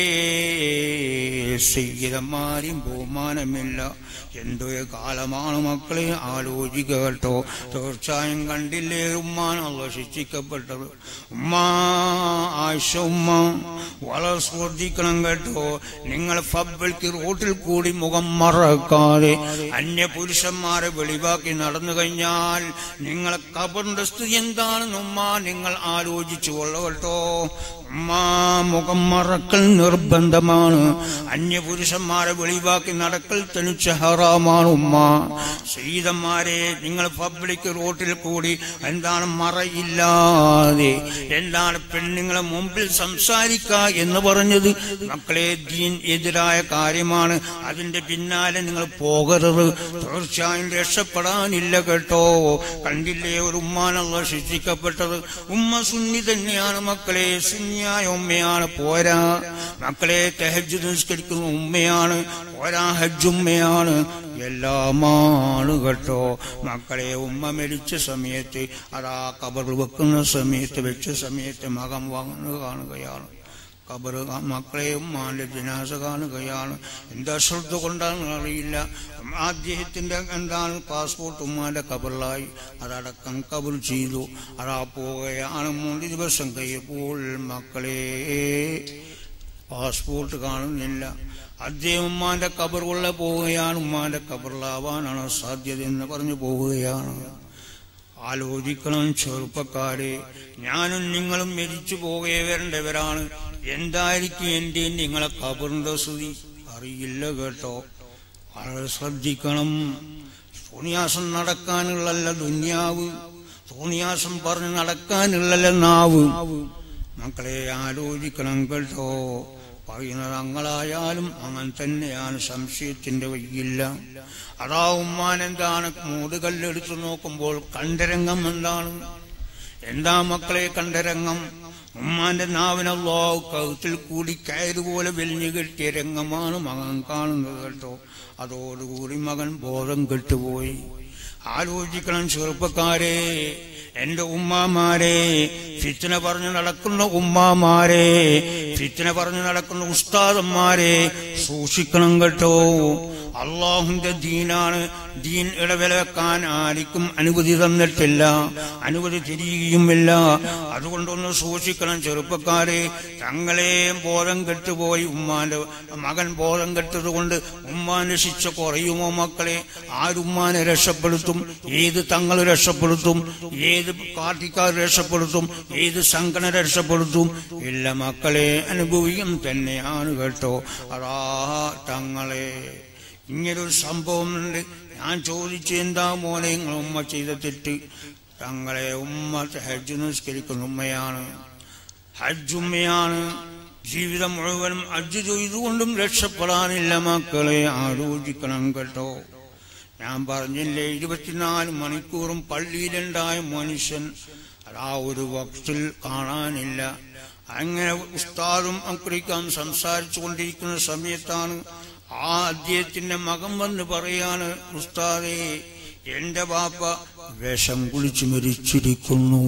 സയ്യിദന്മാരും ബഹുമാനമില്ല. എന്തൊരു കാലമാണ് മക്കളെ, ആലോചിക്കുക കേട്ടോ. തീർച്ചയായും കണ്ടില്ലേ ഉമ്മാൻ അള്ളാഹ് ശിക്ഷിക്കപ്പെട്ടത്. ഉമ്മ ആയിഷ ഉമ്മ വളരെ ശ്രദ്ധിക്കണം കേട്ടോ. നിങ്ങൾ പബ്ലിക് റോട്ടിൽ കൂടി മുഖം മറക്കാതെ അന്യ പുരുഷന്മാരെ വെളിവാക്കി നടന്നു കഴിഞ്ഞാൽ നിങ്ങളെ ഖബറിന്റെ സ്ഥിതി എന്താണെന്ന് ഉമ്മ നിങ്ങൾ ആലോചിച്ചു കൊള്ളു കേട്ടോ. ഉമ്മ മുഖം മറക്കൽ നിർബന്ധമാണ്. അന്യപുരുഷന്മാരെ വെളിവാക്കി നടക്കൽ തനിച്ച ഹറാമാണ് ഉമ്മ. സയ്യിദന്മാരെ, നിങ്ങൾ പബ്ലിക് റോട്ടിൽ കൂടി എന്താണ് മറയില്ലാതെ എന്താണ് പെണ്ണുങ്ങളെ മുമ്പിൽ സംസാരിക്കുക എന്ന് പറഞ്ഞത് മക്കളെ ദീൻ എതിരായ കാര്യമാണ്. അതിന്റെ പിന്നാലെ നിങ്ങൾ പോകരുത്. തീർച്ചയായും രക്ഷപ്പെടാനില്ല കേട്ടോ. കണ്ടില്ലേ ഒരു ഉമ്മാനുള്ള ശിക്ഷിക്കപ്പെട്ടത്. ഉമ്മ സുന്നി തന്നെയാണ് മക്കളെ, സുന്നിയായ ഉമ്മയാണ്. പോരാ മക്കളെ, തഹജ്ജുദ് നിസ്കരിക്കുന്ന ഉമ്മയാണ്. പോരാ, ഹജ്ജുമ്മയാണ്. എല്ലാമാണ് കേട്ടോ മക്കളെ. ഉമ്മ മരിച്ച സമയത്ത് അതാ ഖബർ വെക്കുന്ന സമയത്ത് വെച്ച സമയത്ത് മകം വന്നു കാണുകയാണ്. ഖബർ മക്കളെ ഉമ്മാന്റെ ജനാസ കാണുകയാണ്. എന്താ ശ്രദ്ധ കൊണ്ടാണെന്ന് അറിയില്ല. അദ്ദേഹത്തിന്റെ എന്താണ് പാസ്പോർട്ട് ഉമ്മാന്റെ ഖബറിലായി. അതടക്കം ഖബർ ചെയ്തു. അതാ പോവുകയാണ്. മൂന്ന് ദിവസം കഴിയപ്പോൾ മക്കളെ പാസ്പോർട്ട് കാണുന്നില്ല. അദ്ദേഹം ഉമ്മാന്റെ ഖബറുള്ള പോവുകയാണ്. ഉമ്മാന്റെ ഖബറിലാവാനാണ് സാധ്യത എന്ന് പറഞ്ഞു പോവുകയാണ്. ആലോചിക്കണം ചെറുപ്പക്കാരെ, ഞാനും നിങ്ങളും മരിച്ചു പോകേ വരേണ്ടവരാണ്. എന്തായിരിക്കും എന്റെ നിങ്ങളെ ഖബറിന്റെ സ്ഥിതി അറിയില്ല കേട്ടോ. വളരെ ശ്രദ്ധിക്കണം. തോന്നിയാസം നടക്കാനുള്ളല്ല ദുന്യാവ്, തോന്നിയാസം പറഞ്ഞ് നടക്കാനുള്ളല്ല നാവ്. മക്കളെ ആലോചിക്കണം കേട്ടോ. പറയുന്നത് അങ്ങളായാലും അങ്ങനെ തന്നെയാണ്, സംശയത്തിന്റെ വഴിയില്ല. അതാ ഉമ്മാൻ എന്താണ് മൂടുകല്ലെടുത്തു നോക്കുമ്പോൾ കണ്ടരംഗം എന്താണ്? എന്താ മക്കളെ കണ്ടരംഗം? ഉമ്മാന്റെ നാവിനല്ലോ കഴുത്തിൽ കൂടി കയറുപോലെ വെലിഞ്ഞു കെട്ടിയ രംഗമാണ് മകൻ കാണുന്നത് കേട്ടോ. അതോടുകൂടി മകൻ ബോധം കെട്ടുപോയി. ആലോചിക്കണം ചെറുപ്പക്കാരെ, എന്റെ ഉമ്മാമാരെ, ഫിത്ന പറഞ്ഞു നടക്കുന്ന ഉമ്മാമാരെ, ഫിത്ന പറഞ്ഞു നടക്കുന്ന ഉസ്താദന്മാരെ, സൂക്ഷിക്കണം കേട്ടോ. അള്ളാഹുവിന്റെ ദീനാണ്. ദീൻ ഇടവിലക്കാൻ ആർക്കും അനുമതി തന്നിട്ടില്ല, അനുമതി തിരിയുകയുമില്ല. അതുകൊണ്ടൊന്ന് സൂക്ഷിക്കണം ചെറുപ്പക്കാരെ. തങ്ങളെ ബോധം കെട്ടുപോയി ഉമ്മാന്റെ മകൻ ബോധം കെട്ടത് കൊണ്ട് ഉമ്മാന്റെ ശിക്ഷ കുറയുമോ മക്കളെ? ആരുമ്മാനെ രക്ഷപ്പെടുത്തും? ഏത് തങ്ങൾ രക്ഷപ്പെടുത്തും? ഏത് പാർട്ടിക്കാർ രക്ഷപ്പെടുത്തും? ഏത് സംഘടന രക്ഷപ്പെടുത്തും? ഇല്ല മക്കളെ, അനുഭവിക്കും തന്നെയാണ് കേട്ടോ. അതാ തങ്ങളെ ഇങ്ങനൊരു സംഭവം ഉണ്ട്. ഞാൻ ചോദിച്ചു, എന്താ മോനെ നിങ്ങൾ ഉമ്മ ചെയ്ത തെറ്റ്? തങ്ങളെ ഉമ്മ ഹജ്ജ് നിസ്കരിക്കുന്ന ഉമ്മയാണ്, ഹജ്ജുമ്മയാണ്. ജീവിതം മുഴുവനും ഹജ്ജ് ചെയ്തുകൊണ്ടും രക്ഷപ്പെടാനില്ല മക്കളെ. ആലോചിക്കണം കേട്ടോ. ഞാൻ പറഞ്ഞില്ലേ, ഇരുപത്തിനാല് മണിക്കൂറും പള്ളിയിലുണ്ടായ മനുഷ്യൻ അതാ ഒരു വക്തിൽ കാണാനില്ല. അങ്ങനെ ഉസ്താദും അക്രിക്കാം സംസാരിച്ചു കൊണ്ടിരിക്കുന്ന സമയത്താണ് ആ അദ്ദേഹത്തിന്റെ മകൻ വന്ന് പറയാണ്, ഉസ്താദേ, എന്റെ ബാപ്പ വിഷം കുളിച്ചു മരിച്ചിരിക്കുന്നു.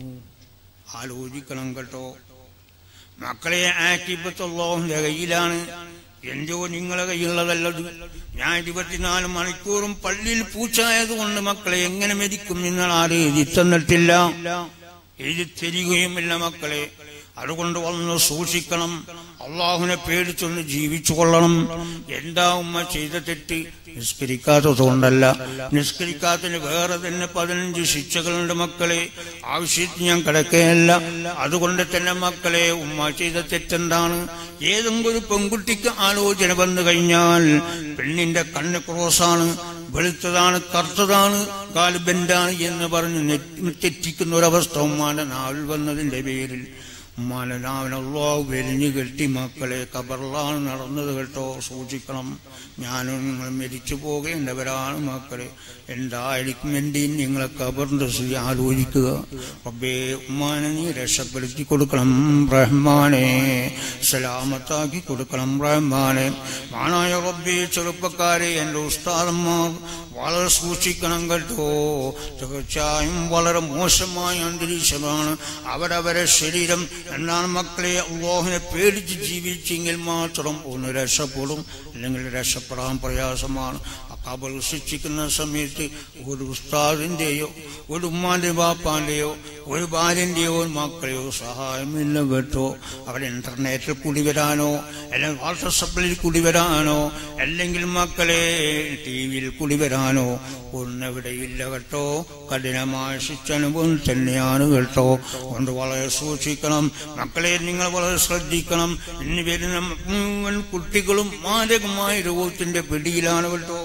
ആലോചിക്കണം കേട്ടോ മക്കളെ. ആക്കിബത്തുള്ളാഹുവിന്റെ കയ്യിലാണ്, എന്തോ നിങ്ങളെ കയ്യിലുള്ളതല്ലത്. ഞാൻ ഇരുപത്തിനാല് മണിക്കൂറും പള്ളിയിൽ പൂച്ചായതുകൊണ്ട് മക്കളെ എങ്ങനെ മരിക്കും നിങ്ങൾ ആരും എഴുതി തന്നിട്ടില്ല, എഴുതി തരികയുമില്ല മക്കളെ. അതുകൊണ്ട് വന്ന് സൂക്ഷിക്കണം. അള്ളാഹുവിനെ പേടിച്ചൊന്ന് ജീവിച്ചു കൊള്ളണം. എന്താ ഉമ്മ ചെയ്ത തെറ്റ്? നിസ്കരിക്കാത്തത് കൊണ്ടല്ല. നിസ്കരിക്കാത്തതിന് വേറെ തന്നെ പതിനഞ്ച് ശിക്ഷകളുണ്ട് മക്കളെ. ആവശ്യത്തിന് ഞാൻ കിടക്കുകയല്ല. അതുകൊണ്ട് തന്നെ മക്കളെ, ഉമ്മ ചെയ്ത തെറ്റെന്താണ്? ഏതെങ്കിലും ഒരു പെൺകുട്ടിക്ക് ആലോചന വന്നു കഴിഞ്ഞാൽ പെണ്ണിന്റെ കണ്ണ് ക്രോസാണ്, വെളുത്തതാണ്, കറുത്തതാണ്, കാല് ബെൻഡാണ് എന്ന് പറഞ്ഞ് തെറ്റിക്കുന്ന ഒരവസ്ഥ ഉമ്മാന്റെ നാവിൽ വന്നതിന്റെ പേരിൽ ഉമ്മാന്റെ നാവിനല്ലോ വെലിഞ്ഞു കെട്ടി മക്കളെ കബറിലാണ് നടന്നത് കേട്ടോ. സൂക്ഷിക്കണം. ഞാനും നിങ്ങൾ മരിച്ചു പോകേണ്ടവരാണ് മക്കളെ. എന്തായിരിക്കും എൻ്റെ നിങ്ങളെ കബറിന്റെ സ്ഥിതി ആലോചിക്കുക. റബ്ബേ, ഉമ്മാനെ നീ രക്ഷപ്പെടുത്തി കൊടുക്കണം റഹ്മാനെ, സലാമത്താക്കി കൊടുക്കണം റഹ്മാനെ. മാനായ റബ്ബേ, ചെറുപ്പക്കാരെ, എൻ്റെ ഉസ്താദന്മാർ വളരെ സൂക്ഷിക്കണം കേട്ടോ. തീർച്ചയായും വളരെ മോശമായ അന്തരീക്ഷമാണ്. അവരവരെ ശരീരം എന്നാണ് മക്കളെ. അല്ലാഹുവിനെ പേടിച്ച് ജീവിച്ചെങ്കിൽ മാത്രം ഒന്ന് രക്ഷപ്പെടും, അല്ലെങ്കിൽ രക്ഷപ്പെടാൻ പ്രയാസമാണ്. ഖബർ ശിക്ഷിക്കുന്ന സമയത്ത് ഒരു ഉസ്താദിന്റെയോ ഒരു ഉമ്മാന്റെ ബാപ്പാന്റെയോ ഒരു ഭാര്യന്റെയോ മക്കളെയോ സഹായമില്ല കേട്ടോ. അവർ ഇന്റർനെറ്റിൽ കൂടി വരാനോ അല്ലെങ്കിൽ വാട്സപ്പിൽ കൂടി വരാനോ അല്ലെങ്കിൽ മക്കളെ ടി വിയിൽ കൂടി വരാനോ ഒന്നെവിടെയില്ല കേട്ടോ. കഠിനമായ ശിക്ഷാനുഭവം തന്നെയാണ് കേട്ടോ. അതുകൊണ്ട് വളരെ സൂക്ഷിക്കണം മക്കളെ. നിങ്ങൾ വളരെ ശ്രദ്ധിക്കണം. ഇനി വരുന്ന മുഴുവൻ കുട്ടികളും മാരകമായ രോഗത്തിന്റെ പിടിയിലാണ് കേട്ടോ.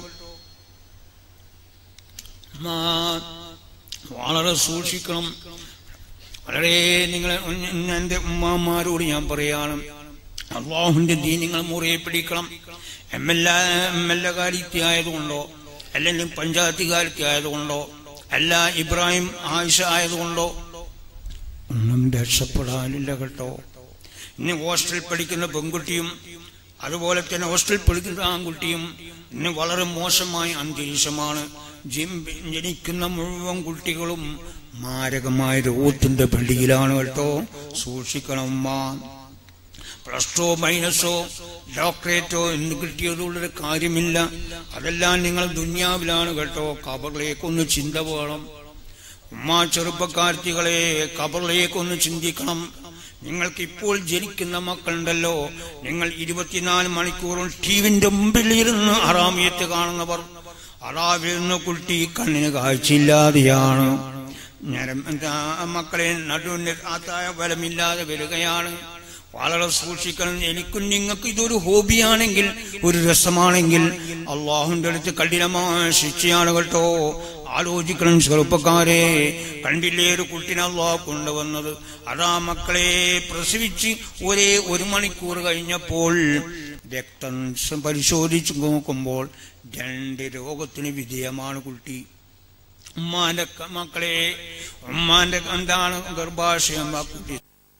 വളരെ സൂക്ഷിക്കണം. വളരെ നിങ്ങൾ എൻ്റെ ഉമ്മാമാരോട് ഞാൻ പറയാണ്, അള്ളാഹുവിന്റെ ദീൻ നിങ്ങൾ മുറിയെ പിടിക്കണം. M L A M L A കാലത്തായതുകൊണ്ടോ അല്ലെങ്കിൽ പഞ്ചായത്ത് കാലത്തായതുകൊണ്ടോ അല്ല ഇബ്രാഹിം ആയിഷ ആയതുകൊണ്ടോ ഒന്നും രക്ഷപ്പെടാനില്ല കേട്ടോ. ഇനി ഹോസ്റ്റലിൽ പഠിക്കുന്ന പെൺകുട്ടിയും അതുപോലെ തന്നെ ഹോസ്റ്റലിൽ പഠിക്കുന്ന ആൺകുട്ടിയും ഇന്ന് വളരെ മോശമായ അന്തരീക്ഷമാണ്. ജനിക്കുന്ന മുഴുവൻ കുട്ടികളും മാരകമായ രോഗത്തിന്റെ പിടിയിലാണ് കേട്ടോ. സൂക്ഷിക്കണം. പ്ലസ് ടു മൈനസോ ഡോക്ടറേറ്റോ എന്ന് കിട്ടിയതുള്ളൊരു കാര്യമില്ല. അതെല്ലാം നിങ്ങൾ ദുനിയാവിലാണ് കേട്ടോ. ഖബറിലേക്കൊന്ന് ചിന്ത വേണം. ഉമ്മാ ചെറുപ്പക്കാർത്തികളെ, ഖബറിലേക്കൊന്ന് ചിന്തിക്കണം. നിങ്ങൾക്ക് ഇപ്പോൾ ജനിക്കുന്ന മക്കളുണ്ടല്ലോ, നിങ്ങൾ ഇരുപത്തിനാല് മണിക്കൂറും ടിവിന്റെ മുമ്പിലിരുന്ന് ഹറാമിയത്ത് കാണുന്നവർ, അതാ വരുന്ന കുട്ടി കണ്ണിന് കാഴ്ചയില്ലാതെയാണ്. മക്കളെ നടുവിന്റെ ആത്തായ ബലമില്ലാതെ വരികയാണ്. വളരെ സൂക്ഷിക്കണം. എനിക്കും നിങ്ങൾക്ക് ഇതൊരു ഹോബിയാണെങ്കിൽ, ഒരു രസമാണെങ്കിൽ അള്ളാഹുവിന്റെ അടുത്ത് കഠിനമായ ശിക്ഷയാണ് കേട്ടോ. ആലോചിക്കണം ചെറുപ്പക്കാരെ. കണ്ടില്ലേ ഒരു കുട്ടിനെ അള്ളാഹു കൊണ്ടുവന്നത്? അതാ മക്കളെ പ്രസവിച്ച് ഒരേ ഒരു മണിക്കൂർ കഴിഞ്ഞപ്പോൾ രക്തം പരിശോധിച്ചു നോക്കുമ്പോൾ രണ്ട് രോഗത്തിന് വിധേയമാണ് കുട്ടി. ഉമ്മാന്റെ മക്കളെ, ഉമ്മാന്റെ എന്താണ് ഗർഭാശയം ആ കുട്ടി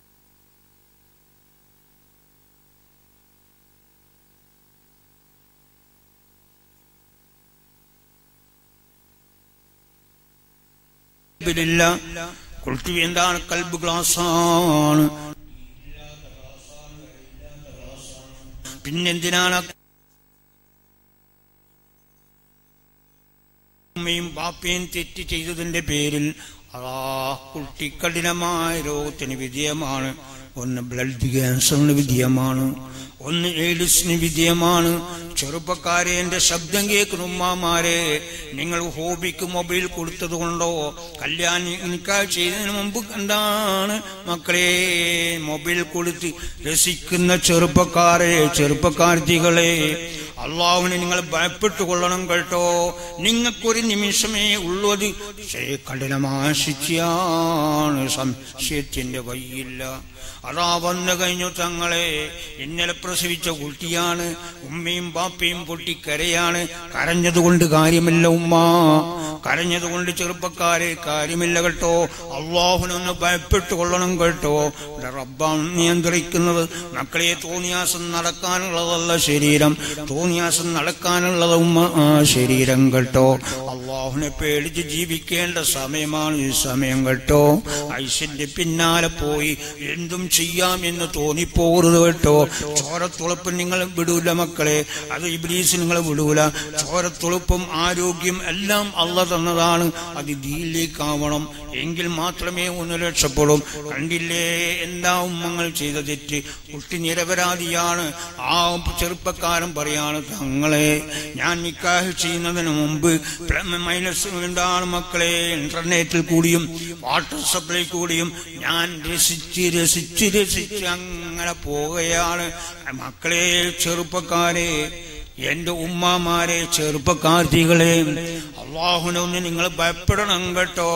കുട്ടി എന്താണ് കൽബ് ഗ്ലാസാണ്. പിന്നെന്തിനാണ് ഉമ്മയും ബാപ്പയും തെറ്റ് ചെയ്തതിന്റെ പേരിൽ അതാ കുട്ടി കഠിനമായ രോഗത്തിന് വിധേയമാണ്. ഒന്ന് ബ്ലഡ് ക്യാൻസറിന് വിധേയമാണ്, ഒന്ന് എയ്ഡ്സിന് വിധേയമാണ്. ചെറുപ്പക്കാരെ, എന്റെ ശബ്ദം കേൾക്കുന്ന ഉമ്മാമാരെ, നിങ്ങൾ ഹോബിക്ക് മൊബൈൽ കൊടുത്തത് കൊണ്ടോ കല്യാണം നിക്കാഹ് ചെയ്തതിന് മുമ്പ് എന്താണ് മക്കളെ മൊബൈൽ കൊടുത്ത് രസിക്കുന്ന ചെറുപ്പക്കാരെ, ചെറുപ്പക്കാർത്തികളെ, അള്ളാഹുവിനെ നിങ്ങൾ ഭയപ്പെട്ടുകൊള്ളണം കേട്ടോ. നിങ്ങൾക്കൊരു നിമിഷമേ ഉള്ളത്. കഠിനമായ ശിക്ഷയാണ്, സംശയത്തിന്റെ വഴിയില്ല. അതാ വന്നു കഴിഞ്ഞു തങ്ങളെ. ഇന്നലെ പ്രസവിച്ച കുട്ടിയാണ്, ഉമ്മയും ബാപ്പയും പൊട്ടിക്കരയാണ്. കരഞ്ഞതുകൊണ്ട് കാര്യമില്ല ഉമ്മ, കരഞ്ഞതുകൊണ്ട് ചെറുപ്പക്കാരെ കാര്യമില്ല കേട്ടോ. അള്ളാഹുവിനൊന്ന് ഭയപ്പെട്ടുകൊള്ളണം കേട്ടോ. റബ്ബാണ് നിയന്ത്രിക്കുന്നത്. മക്കളെ, തോന്നിയാസം നടക്കാനുള്ളതല്ല ശരീരം, തോന്നിയാസം നടക്കാനുള്ളത് ഉമ്മ ആ ശരീരം കേട്ടോ. അള്ളാഹുവിനെ പേടിച്ച് ജീവിക്കേണ്ട സമയമാണ് ഈ സമയം കേട്ടോ. ഐശ്വര്യ പിന്നാലെ പോയി എന്തും ചെയ്യാം എന്ന് തോന്നിപ്പോകരുത് കേട്ടോ. ചോരത്തുളപ്പ് നിങ്ങൾ വിടൂല മക്കളെ, അത് ഇബ്ലീസ് നിങ്ങൾ വിടൂല. ചോരത്തുളപ്പും ആരോഗ്യം എല്ലാം അള്ളാഹ് തന്നതാണ്. അത് ദീനിലേക്കാവണം, എങ്കിൽ മാത്രമേ ഒന്ന് രക്ഷപ്പെടും. കണ്ടില്ലേ എന്താ ഉമ്മങ്ങൾ ചെയ്ത തെറ്റ്. കുട്ടി നിരപരാധിയാണ്. ആ ചെറുപ്പക്കാരൻ പറയാണ്, തങ്ങളെ ഞാൻ നിക്കാഹ് ചെയ്യുന്നതിന് മുമ്പ് മൈനസ് എന്താണ് മക്കളെ, ഇന്റർനെറ്റിൽ കൂടിയും വാട്ടർ സപ്ലൈ കൂടിയും ഞാൻ രസിച്ച് രസിച്ച് രസിച്ച് അങ്ങനെ പോവുകയാണ്. മക്കളെ, ചെറുപ്പക്കാരെ, എന്റെ ഉമ്മാമാരെ, ചെറുപ്പക്കാർത്തികളെ, അള്ളാഹുവിനൊന്ന് നിങ്ങൾ ഭയപ്പെടണം കേട്ടോ.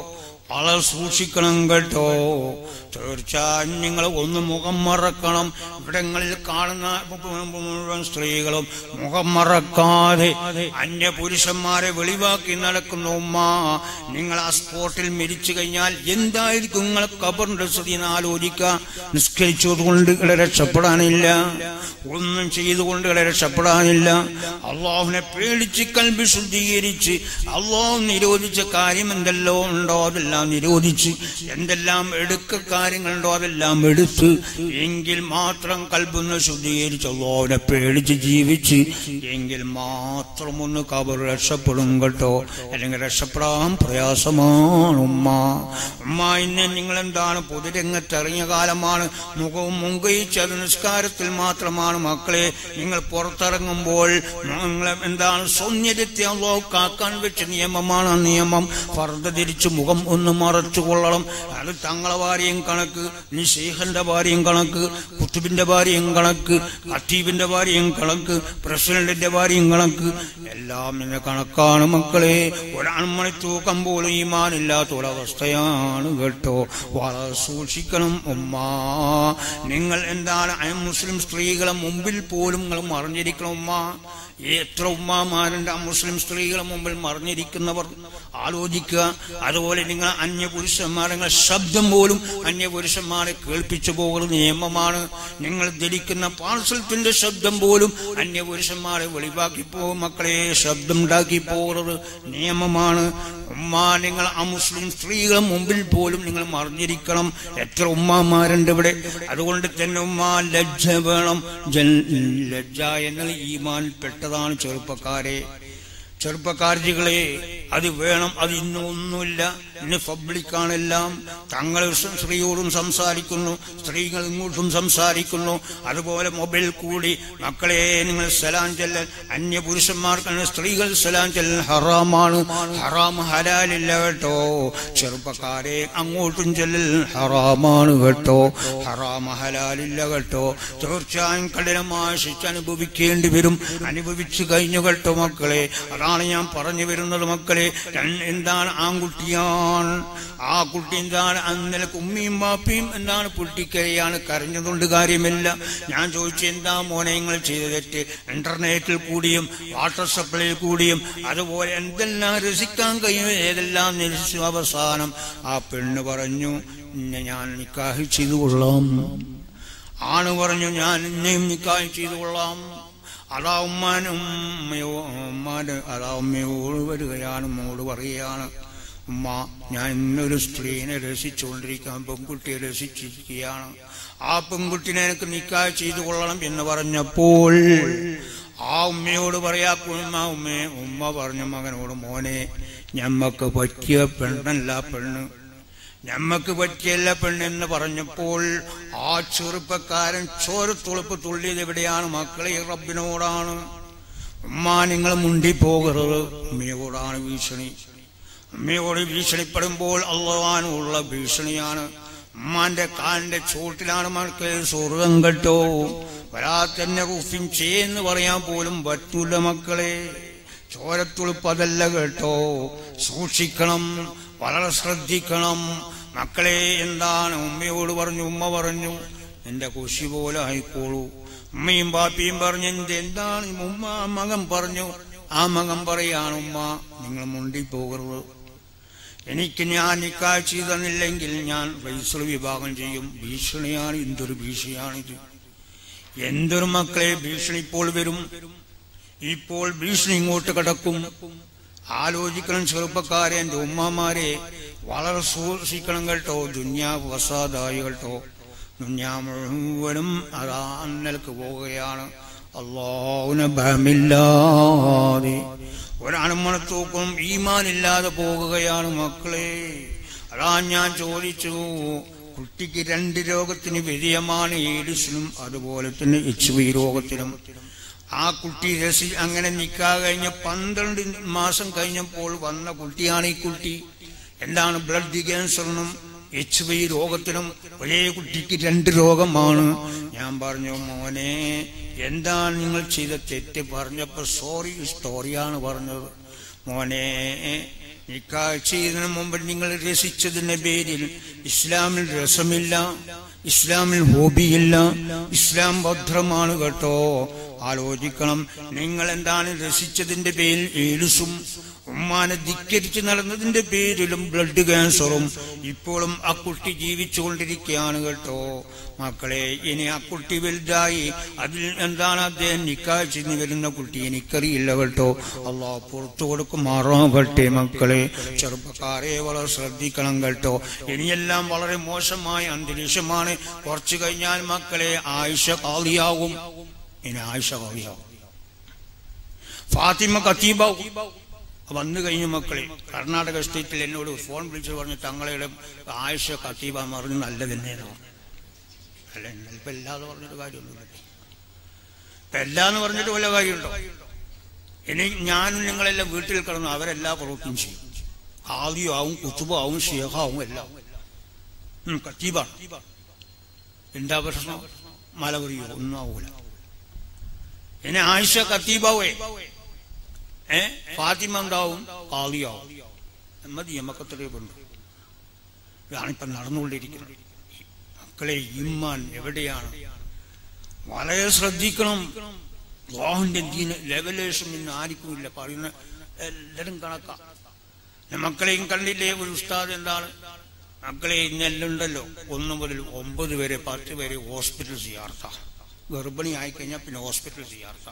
വളരെ സൂക്ഷിക്കണം കേട്ടോ. തീർച്ചയായും നിങ്ങൾ ഒന്ന് മുഖം മറക്കണം. ഇവിടങ്ങളിൽ കാണുന്ന മുഴുവൻ സ്ത്രീകളും മുഖം മറക്കാതെ അന്യ പുരുഷന്മാരെ വെളിവാക്കി നടക്കുന്ന ഉമ്മ, നിങ്ങൾ ആ സ്പോട്ടിൽ മരിച്ചു കഴിഞ്ഞാൽ എന്തായിരിക്കും നിങ്ങൾ ഖബറിന്റെ സ്ഥിതി എന്ന് ആലോചിക്കുക. നിസ്കരിച്ചതുകൊണ്ട് ഇവിടെ രക്ഷപ്പെടാനില്ല, ഒന്നും ചെയ്തുകൊണ്ട് ഇവിടെ രക്ഷപ്പെടാനില്ല. അള്ളാഹുവിനെ പേടിച്ച് കൽബ് ശുദ്ധീകരിച്ച് അള്ളാഹു നിരോധിച്ച കാര്യം എന്തെല്ലോ ഉണ്ടോ അതെല്ലാം നിരോധിച്ച്, എന്തെല്ലാം എടുക്ക കാര്യങ്ങളുണ്ടോ അതെല്ലാം എടുത്ത്, എങ്കിൽ മാത്രം കൽബൊന്ന് ശുദ്ധീകരിച്ച് അള്ളാഹുവിനെ പേടിച്ച് ജീവിച്ച് എങ്കിൽ മാത്രം ഒന്ന് ഖബർ രക്ഷപ്പെടും കേട്ടോ. അല്ലെങ്കിൽ രക്ഷപ്പെടാൻ പ്രയാസമാണ് ഉമ്മ. ഉമ്മ, ഇന്ന് നിങ്ങൾ എന്താണ് പൊതുരംഗത്തിറങ്ങിയ കാലമാണ്. മുഖവും മുങ്കയിച്ചത് നിസ്കാരത്തിൽ മാത്രമാണ് മക്കളെ. നിങ്ങൾ പുറത്തിറങ്ങുമ്പോൾ നിങ്ങൾ എന്താണ് സൗന്ദര്യത്തെ അള്ളാഹു കാക്കാൻ വെച്ച നിയമമാണ്. ആ നിയമം ഫർദ ധരിച്ച് മുഖം ഒന്ന് മറച്ചു കൊള്ളണം. അത് തങ്ങളെ ഭാര്യയും കണക്ക്, നീ ശേഖന്റെ ഭാര്യയും കണക്ക്, കുത്തുബിന്റെ ഭാര്യയും കണക്ക്, ഖത്തീബിന്റെ ഭാര്യയും കണക്ക്, പ്രസിഡന്റിന്റെ ഭാര്യയും കണക്ക്, എല്ലാം ഇന്ന് കണക്കാണ് മക്കളെ. ഒരാൺമണി തൂക്കം പോലും ഈമാനില്ലാത്ത ഒരവസ്ഥയാണ് കേട്ടോ. വളരെ സൂക്ഷിക്കണം ഉമ്മ. നിങ്ങൾ എന്താണ് മുസ്ലിം സ്ത്രീകളെ മുമ്പിൽ പോലും നിങ്ങൾ മറിഞ്ഞിരിക്കണം ഉമ്മ. എത്ര ഉമ്മാമാരുണ്ട് ആ മുസ്ലിം സ്ത്രീകളെ മുമ്പിൽ മറിഞ്ഞിരിക്കുന്നവർ, ആലോചിക്കുക. അതുപോലെ നിങ്ങൾ അന്യപുരുഷന്മാരെ ശബ്ദം പോലും അന്യപുരുഷന്മാരെ കേൾപ്പിച്ചു പോകുന്ന നിയമമാണ്. നിങ്ങൾ ധരിക്കുന്ന പാർസൽത്തിന്റെ ശബ്ദം പോലും അന്യപുരുഷന്മാരെ വെളിവാക്കി പോകും മക്കളെ. ശബ്ദം ഉണ്ടാക്കി പോകുന്നത് നിയമമാണ് ഉമ്മ. നിങ്ങൾ ആ മുസ്ലിം സ്ത്രീകളെ മുമ്പിൽ പോലും നിങ്ങൾ മറിഞ്ഞിരിക്കണം. എത്ര ഉമ്മാമാരുണ്ട് ഇവിടെ. അതുകൊണ്ട് തന്നെ ഉമ്മ, ലജ്ജ വേണം. ലജ്ജ എന്നാൽ ഈമാൻ പെട്ടതാണ് ചെറുപ്പക്കാരെ, ചെറുപ്പക്കാരികളെ, അത് വേണം. അത് ഇന്നും ഒന്നുമില്ല, ഇന്ന് പബ്ലിക്കാണെല്ലാം. തങ്ങൾ സ്ത്രീയോടും സംസാരിക്കുന്നു, സ്ത്രീകൾ ഇങ്ങോട്ടും സംസാരിക്കുന്നു. അതുപോലെ മൊബൈൽ കൂടി മക്കളെ നിങ്ങൾ സലാം ചെല്ലൽ, അന്യ പുരുഷന്മാർക്ക് സ്ത്രീകൾ സലാം ചെല്ലൽ ഹറാമാണ്. ഹറാം ഹലാലില്ല കേട്ടോ. ചെറുപ്പക്കാരെ, അങ്ങോട്ടും ചെല്ലൽ ഹറാമാണ് കേട്ടോ. ഹറാം ഹലാലില്ല കേട്ടോ. തീർച്ചയായും കഠിനമായ ശിക്ഷ അനുഭവിക്കേണ്ടി വരും. അനുഭവിച്ചു കഴിഞ്ഞു കേട്ടോ മക്കളെ. അതാണ് ഞാൻ പറഞ്ഞു വരുന്നത് മക്കളെ. എന്താണ് ആൺകുട്ടിയാണ്, ആ കുട്ടി എന്താണ് അന്നലെ ഉമ്മയും ബാപ്പയും എന്താണ് പൊട്ടിക്കരയാണ്. കരഞ്ഞതുകൊണ്ട് കാര്യമില്ല. ഞാൻ ചോദിച്ചു, എന്താ മോനെ നിങ്ങൾ ചെയ്ത തെറ്റ്? ഇന്റർനെറ്റിൽ കൂടിയും വാട്ടർ സപ്ലൈ കൂടിയും അതുപോലെ എന്തെല്ലാം രസിക്കാൻ കഴിയും, ഏതെല്ലാം നിരസിച്ചു. അവസാനം ആ പെണ്ണ് പറഞ്ഞു, ഞാൻ നിക്കാഹ് ചെയ്തു കൊള്ളാം. ആണ് പറഞ്ഞു, ഞാൻ ഇന്നെയും നിക്കാഹ് ചെയ്തു കൊള്ളാം. അതാ ഉമ്മാനും ഉമ്മയോ ഉമ്മാന് അതാ ഉമ്മയോട് വരികയാണ്, ഉമ്മയോട് പറയുകയാണ്, ഉമ്മ, ഞാൻ ഇന്നൊരു സ്ത്രീനെ രസിച്ചുകൊണ്ടിരിക്കാൻ, പെൺകുട്ടിയെ രസിച്ചിരിക്കുകയാണ്. ആ പെൺകുട്ടിനെ എനിക്ക് നിക്കാഹ് ചെയ്തു കൊള്ളണം എന്ന് പറഞ്ഞപ്പോൾ ആ ഉമ്മയോട് പറയാ ഉമ്മ ഉമ്മേ ഉമ്മ പറഞ്ഞു മകനോട്, മോനെ ഞമ്മക്ക് പറ്റിയ പെണ്ണല്ല പെണ്ണ്, ഞമ്മക്ക് പറ്റിയല്ല പെണ്ണെന്ന് പറഞ്ഞപ്പോൾ ആ ചെറുപ്പക്കാരൻ ചോരത്തുളുപ്പ് തുള്ളിയത് എവിടെയാണ്? മക്കളെ റബ്ബിനോടാണ്. ഉമ്മ നിങ്ങൾ മുണ്ടിപ്പോകരുത്, ഉമ്മയോടാണ് ഭീഷണി. ഉമ്മയോട് ഭീഷണിപ്പെടുമ്പോൾ അള്ളാഹുവിനുള്ള ഭീഷണിയാണ്. ഉമ്മാന്റെ കാലിന്റെ ചോട്ടിലാണ് മക്കളെ സ്വർഗം കേട്ടോ. വരാത്തന്നെ റൂഫിൻ ചെയ്യുന്ന് പറയാൻ പോലും പറ്റൂല മക്കളെ. ചോരത്തുളുപ്പ് അതല്ല കേട്ടോ, സൂക്ഷിക്കണം, വളരെ ശ്രദ്ധിക്കണം മക്കളെ. എന്താണ് ഉമ്മയോട് പറഞ്ഞു? ഉമ്മ പറഞ്ഞു എന്റെ കുശി പോലെ ആയിക്കോളൂ. ഉമ്മയും ബാപ്പിയും പറഞ്ഞു എന്താണ് ഉമ്മ? മകൻ പറഞ്ഞു, ആ മകൻ പറയാണ് ഉമ്മ നിങ്ങൾ മുണ്ടിപ്പോകരുത്, എനിക്ക് ഞാൻ നിക്കാഹ് ചെയ്തു തന്നില്ലെങ്കിൽ ഞാൻ റൈസൽ വിഭാഗം ചെയ്യും. ഭീഷണിയാണ്, എന്തൊരു ഭീഷണിയാണിത്, എന്തൊരു മക്കളെ ഭീഷണി ഇപ്പോൾ വരും. ഇപ്പോൾ ഭീഷണി ഇങ്ങോട്ട് കിടക്കും. ആലോചിക്കണം ചെറുപ്പക്കാരെ, എന്റെ ഉമ്മമാരെ വളരെ സൂക്ഷിക്കണം കേട്ടോ. ദുന്യാവ് വസാദായി കേട്ടോ. ദുന്യാ മുഴുവനും അതാ അന്നൽക്ക് പോവുകയാണ്. അല്ലാഹുവിനെ ഭയമില്ലാതെ ഒരണുമണത്തൂക്കും ഈമാനില്ലാതെ പോകുകയാണ് മക്കളെ. അതാ ഞാൻ ചോദിച്ചു, കുട്ടിക്ക് രണ്ട് രോഗത്തിന് വിധേയമാണ്, എയ്ഡ്സിനും അതുപോലെ തന്നെ എച്ച് വി രോഗത്തിനും. ആ കുട്ടി രസി അങ്ങനെ നിക്കാഹ് കഴിഞ്ഞ പന്ത്രണ്ട് മാസം കഴിഞ്ഞപ്പോൾ വന്ന കുട്ടിയാണ് ഈ കുട്ടി. എന്താണ്? ബ്ലഡ് ക്യാൻസറിനും എച്ച് വി രോഗത്തിനും. ഒരേ കുട്ടിക്ക് രണ്ട് രോഗമാണ്. ഞാൻ പറഞ്ഞു മോനെ എന്താണ് നിങ്ങൾ ചെയ്ത തെറ്റ്? പറഞ്ഞപ്പോ സോറി സ്റ്റോറിയാണ് പറഞ്ഞത്. മോനെ നിക്കാഹ് ചെയ്തതിനു മുമ്പ് നിങ്ങൾ രസിച്ചതിന്റെ പേരിൽ ഇസ്ലാമിൽ രസമില്ല, ഇസ്ലാമിൽ ഹോബിയില്ല, ഇസ്ലാം ഭദ്രമാണ് കേട്ടോ. ആലോചിക്കണം. നിങ്ങൾ എന്താണ് രസിച്ചതിന്റെ പേരിൽ എയ്ഡ്സും ഉമ്മാനെ ധിക്കരിച്ച് നടന്നതിന്റെ പേരിലും ബ്ലഡ് ക്യാൻസറും ഇപ്പോഴും ആ കുട്ടി ജീവിച്ചുകൊണ്ടിരിക്കുകയാണ് കേട്ടോ മക്കളെ. ഇനി ആ കുട്ടി വലുതായി അതിൽ എന്താണ് അദ്ദേഹം നിക്കാഹ് ചെയ്ത് വരുന്ന കുട്ടി എനിക്കറിയില്ല കേട്ടോ. അള്ളാഹു പുറത്തു കൊടുക്കുമാറാകട്ടെ മക്കളെ. ചെറുപ്പക്കാരെ വളരെ ശ്രദ്ധിക്കണം കേട്ടോ. ഇനിയെല്ലാം വളരെ മോശമായ അന്തരീക്ഷമാണ്. കുറച്ചു കഴിഞ്ഞാൽ മക്കളെ ആയിഷ ഖാദിയാവും. ഇനി ആയിഷ ഖാദിയാവും, ഫാത്തിമ ഖതീബാവും. വന്നു കഴിഞ്ഞു മക്കളെ. കർണാടക സ്റ്റേറ്റിൽ എന്നോട് ഫോൺ വിളിച്ചു പറഞ്ഞു തങ്ങളുടെ ആയിഷ ഖതീബ എന്ന് പറഞ്ഞു നല്ല തന്നെയാണ്. അല്ല ഇപ്പൊ എല്ലാതെ പറഞ്ഞിട്ട് കാര്യമൊന്നുമില്ല. ഇപ്പൊ എല്ലാന്ന് പറഞ്ഞിട്ട് വല്ല കാര്യമുണ്ടോ? ഇനി ഞാനും നിങ്ങളെല്ലാം വീട്ടിൽ കിടന്നു അവരെല്ലാ പ്രവൃത്തിയും ചെയ്യും. ആദിയും ആവും, കുത്തുബാവും, ഷേഖാവും എല്ലാം. ഖതീബ എന്താ പ്രശ്നം? മലവറിയോ ഒന്നും ആവൂല. ഇനി ആയിഷ ഖതീബാവേ ഏ ഫാത്തിമ ഉണ്ടാവും, ഖാദിയാവും. മതി നമുക്കത്രേ ഉണ്ട്. ഇതാണിപ്പം നടന്നുകൊണ്ടിരിക്കുന്നത് മക്കളെ. ഈമാൻ എവിടെയാണ്? വളരെ ശ്രദ്ധിക്കണം. അല്ലാഹുവിന്റെ ദീന് ലെവലേഷൻ ഇന്ന് ആർക്കും ഇല്ല. പറയുന്ന എല്ലാവരും കണക്കാ. മക്കളെയും കണ്ടില്ലേ ഒരു ഉസ്താദ് എന്താണ് മക്കളെ ഇന്നെല്ലുണ്ടല്ലോ ഒന്ന് മുതൽ ഒമ്പത് വരെ പത്ത് വരെ ഹോസ്പിറ്റൽ സിയാർത്ത. ഗർഭിണി ആയിക്കഴിഞ്ഞാൽ പിന്നെ ഹോസ്പിറ്റൽ സിയാർത്ത,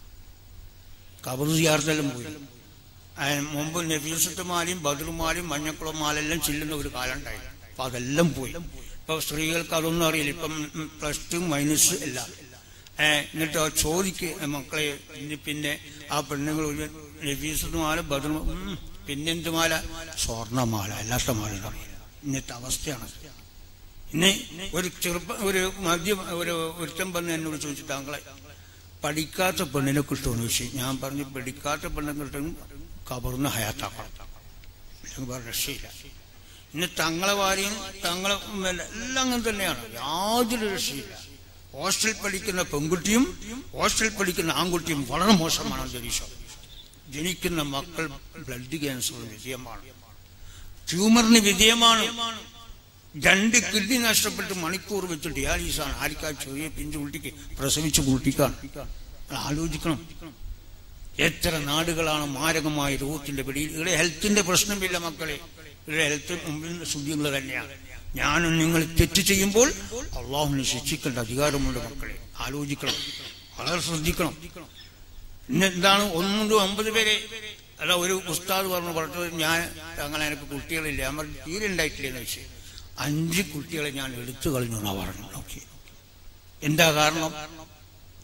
കബർ സിയാർത്തെല്ലാം പോയി. മുമ്പ് നഫീസത്തുമാലും ബദറുമാലും മഞ്ഞക്കുളമാലെല്ലാം ചെല്ലുന്ന ഒരു കാലം ഉണ്ടായി. അപ്പൊ അതെല്ലാം പോയി. ഇപ്പൊ സ്ത്രീകൾക്ക് അതൊന്നും അറിയില്ല. ഇപ്പം പ്ലസ് ടു മൈനസ് എല്ലാം. ഏഹ് എന്നിട്ട് ചോദിക്ക് മക്കളെ ഇനി പിന്നെ ആ പെണ്ണുങ്ങൾ ഒരു നഫീസത്തുമാല ബദറു പിന്നെന്തുമാല സ്വർണ്ണമാല അല്ലാത്ത മാല അറിയില്ല. ഇന്നത്തെ അവസ്ഥയാണ്. ഇനി ഒരു ചെറുപ്പ ഒരു മദ്യം ഒരു ഒരുത്തം വന്ന് എന്നോട് ചോദിച്ചു താങ്കളെ പഠിക്കാത്ത പെണ്ണിനെ കിട്ടുമെന്ന് ചോദിച്ചു. ഞാൻ പറഞ്ഞു പഠിക്കാത്ത പെണ്ണെ കിട്ടും കബറിന് ഹയാത്താക്കണം. വേറെ രക്ഷയില്ല. ഇന്ന് തങ്ങളെ ഭാര്യയും തങ്ങളെ എല്ലാം അങ്ങനെ തന്നെയാണ്. യാതൊരു രക്ഷയില്ല. ഹോസ്റ്റലിൽ പഠിക്കുന്ന പെൺകുട്ടിയും ഹോസ്റ്റലിൽ പഠിക്കുന്ന ആൺകുട്ടിയും വളരെ മോശമാണ് അന്തരീക്ഷം. ജനിക്കുന്ന മക്കൾ ബ്ലഡ് ക്യാൻസറിന് വിധേയമാണ്, ട്യൂമറിന് വിധേയമാണ്. രണ്ട് കിഡ്നി നഷ്ടപ്പെട്ട് മണിക്കൂർ വെച്ച് ഡയാലിസാണ്. ആർക്കാ ചെറിയ പിഞ്ചു കുട്ടിക്ക് പ്രസവിച്ച് കുട്ടിക്കാണ്. ആലോചിക്കണം. എത്ര നാടുകളാണ് മാരകമായ രോഗത്തിന്റെ പിടിയിൽ. ഇവിടെ ഹെൽത്തിന്റെ പ്രശ്നമില്ല മക്കളെ. ഇവിടെ ഹെൽത്ത് മുമ്പിൽ ശുദ്ധികൾ തന്നെയാണ്. ഞാനും നിങ്ങൾ തെറ്റ് ചെയ്യുമ്പോൾ അള്ളാഹുവിനെ ശിക്ഷിക്കേണ്ട അധികാരമുണ്ട് മക്കളെ. ആലോചിക്കണം, വളരെ ശ്രദ്ധിക്കണം. ഇന്നെന്താണ് ഒന്നും അമ്പത് പേരെ അല്ല ഒരു ഉസ്താദ് പറഞ്ഞു പറഞ്ഞത് ഞാൻ അങ്ങനെ എനിക്ക് കുട്ടികളില്ല. അവർ തീരെ ഉണ്ടായിട്ടില്ലെന്ന് വെച്ച് അഞ്ച് കുട്ടികളെ ഞാൻ എടുത്തു കളഞ്ഞു എന്നാ പറഞ്ഞു. നോക്കി എന്താ കാരണം?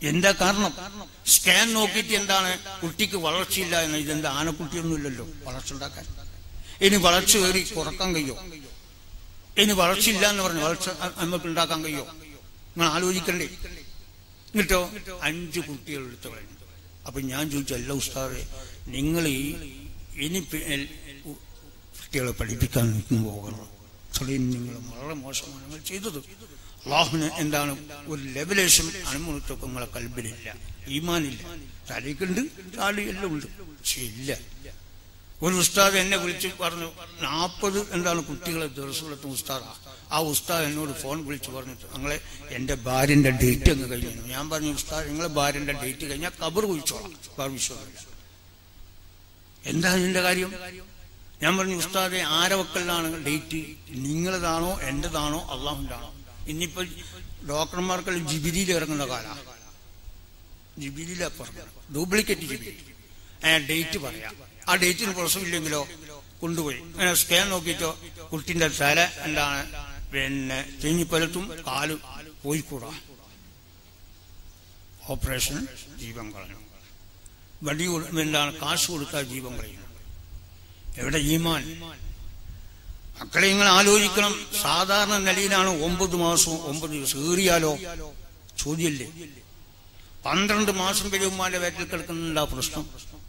എന്താ കാരണം? സ്കാൻ നോക്കിയിട്ട് എന്താണ് കുട്ടിക്ക് വളർച്ചയില്ല എന്ന്. ഇതെന്താ ആനക്കുട്ടിയൊന്നുമില്ലല്ലോ വളർച്ച ഉണ്ടാക്കാൻ. ഇനി വളർച്ച കയറി കുറക്കാൻ കഴിയോ? ഇനി വളർച്ചയില്ല എന്ന് പറഞ്ഞു വളർച്ച നമുക്ക് ഉണ്ടാക്കാൻ കഴിയോ? നിങ്ങൾ ആലോചിക്കണ്ടേ? എന്നിട്ടോ അഞ്ച് കുട്ടികൾ എടുത്തു കഴിഞ്ഞു. അപ്പൊ ഞാൻ ചോദിച്ചു, അല്ല ഉസ്താദേ, നിങ്ങൾ ഈ ഇനി കുട്ടികളെ പഠിപ്പിക്കാൻ നിൽക്കുന്നു പോകണം, അത്രയും നിങ്ങൾ വളരെ മോശമാണ് നിങ്ങൾ ചെയ്തത്. അള്ളാഹുവിന് എന്താണ് ഒരു ലെവലേഷൻ അനുമതിത്തൊക്കെ നിങ്ങളെ കൽബിലില്ല, ഈമാനില്ല. തലയ്ക്കുണ്ട്, താടി എല്ലാം ഉണ്ട്, പക്ഷെ ഇല്ല. ഒരു ഉസ്താദ് എന്നെ വിളിച്ച് പറഞ്ഞു, നാൽപ്പത് എന്താണ് കുട്ടികളെ ദിവസത്തെ ഉസ്താദാ. ആ ഉസ്താദ് എന്നോട് ഫോൺ വിളിച്ച് പറഞ്ഞിട്ട്, ഞങ്ങളെ എൻ്റെ ഭാര്യൻ്റെ ഡേറ്റ് അങ്ങ് കഴിഞ്ഞു. ഞാൻ പറഞ്ഞു, ഉസ്താദ് നിങ്ങളെ ഭാര്യൻ്റെ ഡേറ്റ് കഴിഞ്ഞാൽ കബർ കുഴിച്ചോളാം. വിശ്വാസം എന്താ ഇതിൻ്റെ കാര്യം? ഞാൻ പറഞ്ഞു, ഉസ്താദെ ആരവക്കലിനാണ് ഡേറ്റ്? നിങ്ങളതാണോ എൻ്റെതാണോ അള്ളാഹുൻ്റെ ആണോ? ഇന്നിപ്പോൾ ഡോക്ടർമാർക്കെല്ലാം ജിബിലിയിൽ ഇറങ്ങുന്ന കാലമാണ്. ജിബിലിയിലാ പറഞ്ഞു, ഡ്യൂപ്ലിക്കേറ്റ് ജിബിലി. ആ ഡേറ്റ് പറയാം. ആ ഡേറ്റിന് പ്രശ്നമില്ലെങ്കിലോ കൊണ്ടുപോയി അങ്ങനെ സ്കാൻ നോക്കിയിട്ടോ കുട്ടിൻ്റെ തല എന്താണ് പിന്നെ തേഞ്ഞിപ്പലത്തും കാല് പോയിക്കൂടാ, ഓപ്പറേഷൻ ജീവൻ കളഞ്ഞു. വടി എന്താണ് കാശ് കൊടുത്താൽ ജീവൻ കളയുന്നു. എവിടെ ഈമാൻ? മക്കളെ നിങ്ങൾ ആലോചിക്കണം. സാധാരണ നിലയിലാണ് ഒമ്പത് മാസവും ഒമ്പത് ദിവസം ഏറിയാലോ ചോദ്യല്ലേ? പന്ത്രണ്ട് മാസം വരെ ഉമ്മാന്റെ വയറ്റിൽ കിടക്കുന്നുണ്ടാ പ്രശ്നം.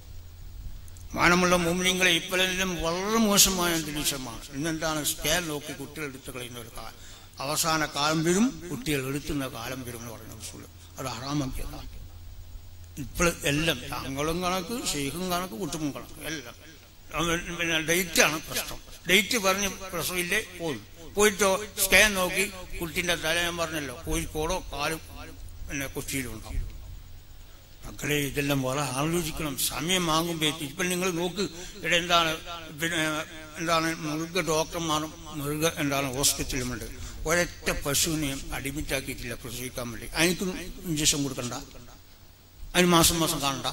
മാനമുള്ള മുമ്പിങ്ങളെ ഇപ്പോഴെല്ലാം വളരെ മോശമായ അന്തരീക്ഷമാണ്. ഇന്നെന്താണ് സ്കാൻ നോക്കി കുട്ടികൾ എടുത്തു കളയുന്ന ഒരു കാലം. അവസാന കാലം വരും, കുട്ടികൾ എടുത്തുന്ന കാലം വരും എന്ന് പറയുന്നത് അത് ഹറാമാക്കിയതാണ്. ഇപ്പോൾ എല്ലാം താങ്കളും കണക്ക്, ഷെയ്ഖും കണക്ക്, കുട്ടും കണക്ക്, എല്ലാം പിന്നെ ഡേറ്റാണ് പ്രശ്നം. ഡേറ്റ് പറഞ്ഞ് പ്രശ്നമില്ലേ പോയി പോയിട്ടോ സ്കാൻ നോക്കി കുട്ടിന്റെ തല ഞാൻ പറഞ്ഞല്ലോ കോഴിക്കോടോ കാലും പിന്നെ കൊച്ചിയിലുണ്ടാവും. മക്കളെ ഇതെല്ലാം വളരെ ആലോചിക്കണം. സമയം വാങ്ങുമ്പോ ഇപ്പം നിങ്ങൾ നോക്ക്, ഇവിടെ എന്താണ് പിന്നെ എന്താണ് മൃഗ ഡോക്ടർമാരും മൃഗ എന്താണ് ഹോസ്പിറ്റലുമുണ്ട്. ഒരൊറ്റ പശുവിനെയും അഡ്മിറ്റ് ആക്കിയിട്ടില്ല പ്രസവിക്കാൻ വേണ്ടി. അതിന് ഇഞ്ചക്ഷൻ കൊടുക്കണ്ട, അതിന് മാസം മാസം കാണണ്ട.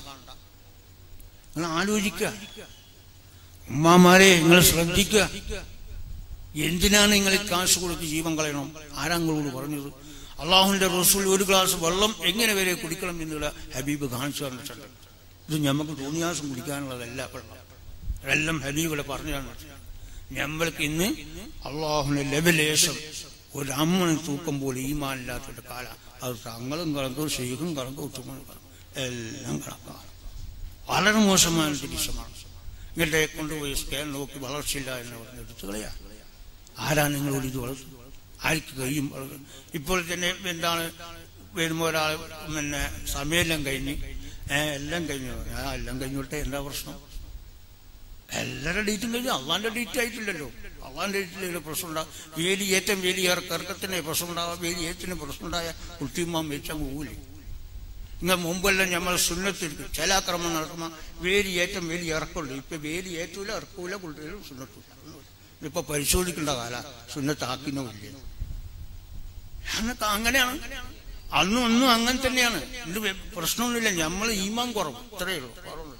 നിങ്ങൾ ആലോചിക്കുക. ഉമ്മാമാരെ നിങ്ങൾ ശ്രദ്ധിക്കുക. എന്തിനാണ് നിങ്ങൾ കാശ് കൊടുത്ത് ജീവൻ കളയണം? ആരാങ്ങളോട് പറഞ്ഞത്? അള്ളാഹുവിന്റെ റസൂൽ ഒരു ഗ്ലാസ് വെള്ളം എങ്ങനെ വരെ കുടിക്കണം എന്നുള്ള ഹബീബ് കാണിച്ചു തന്നിട്ടുണ്ട്. ഇത് ഞമ്മക്ക് തോന്നിയാസം കുടിക്കാനുള്ളതല്ല വെള്ളം, എല്ലാം ഹബീബിടെ പറഞ്ഞു തന്നിട്ടുണ്ട്. ഞമ്മൾക്ക് ഇന്ന് അള്ളാഹുവിന്റെ ലെവലേശം ഒരു അമ്മന് തൂക്കം പോലെ ഈമാനില്ലാത്തൊരു കാലം. അത് തങ്ങളും കണക്കും ഷെയ്ഖും കണക്കും ഉത്തുമനും കണക്കും എല്ലാം കണക്കാണ്. വളരെ മോശമായ അന്തരീക്ഷമാണ്. ഇങ്ങോട്ടെ കൊണ്ടുപോയി സ്കാൻ നോക്കി വളർച്ചയില്ല എന്ന് പറഞ്ഞ് എടുത്തു കളയാ. ആരാ നിങ്ങളോട് ഇത് വളർത്തുന്നത്? ആർക്ക് കഴിയും? ഇപ്പോൾ തന്നെ എന്താണ് വരുമ്പോൾ ഒരാൾ പിന്നെ സമയമെല്ലാം കഴിഞ്ഞ് ഏഹ് എല്ലാം കഴിഞ്ഞു. ആ എല്ലാം കഴിഞ്ഞോട്ടെ, എന്താ പ്രശ്നം? എല്ലാവരുടെ ഡേറ്റും കഴിഞ്ഞു, അള്ളാന്റെ ഡേറ്റ് ആയിട്ടില്ലല്ലോ. അള്ളാന്റെ ഡേറ്റിൽ പ്രശ്നം ഉണ്ടാകും. വേലി ഏറ്റവും വേലി ഇറക്കത്തിന് പ്രശ്നം ഉണ്ടാവുക. വേലി ഏറ്റത്തിന് പ്രശ്നം ഉണ്ടായ കുട്ടിയുമ്മ വെച്ചാൽ പോകൂലേ? ഇങ്ങനെ മുമ്പെല്ലാം നമ്മൾ സുന്നത്തിരിക്കും. ചില ക്രമം നടക്കുമ്പോൾ വേലി ഏറ്റവും വേലി ഇറക്കുള്ളൂ. ഇപ്പൊ വേലി ഏറ്റൂല ഇറക്കൂല, കുട്ടികളും സുന്നത്തു. ഇപ്പൊ പരിശോധിക്കേണ്ട കാല സുന്നത്താക്കിനോല്ലേ? അന്നൊക്കെ അങ്ങനെയാണ്. അന്നും ഒന്നും അങ്ങനെ തന്നെയാണ്. ഇത് പ്രശ്നമൊന്നുമില്ല. നമ്മൾ ഈമാൻ കുറവ്, ഇത്രയേ ഉള്ളൂ, കുറവൊന്നുമില്ല.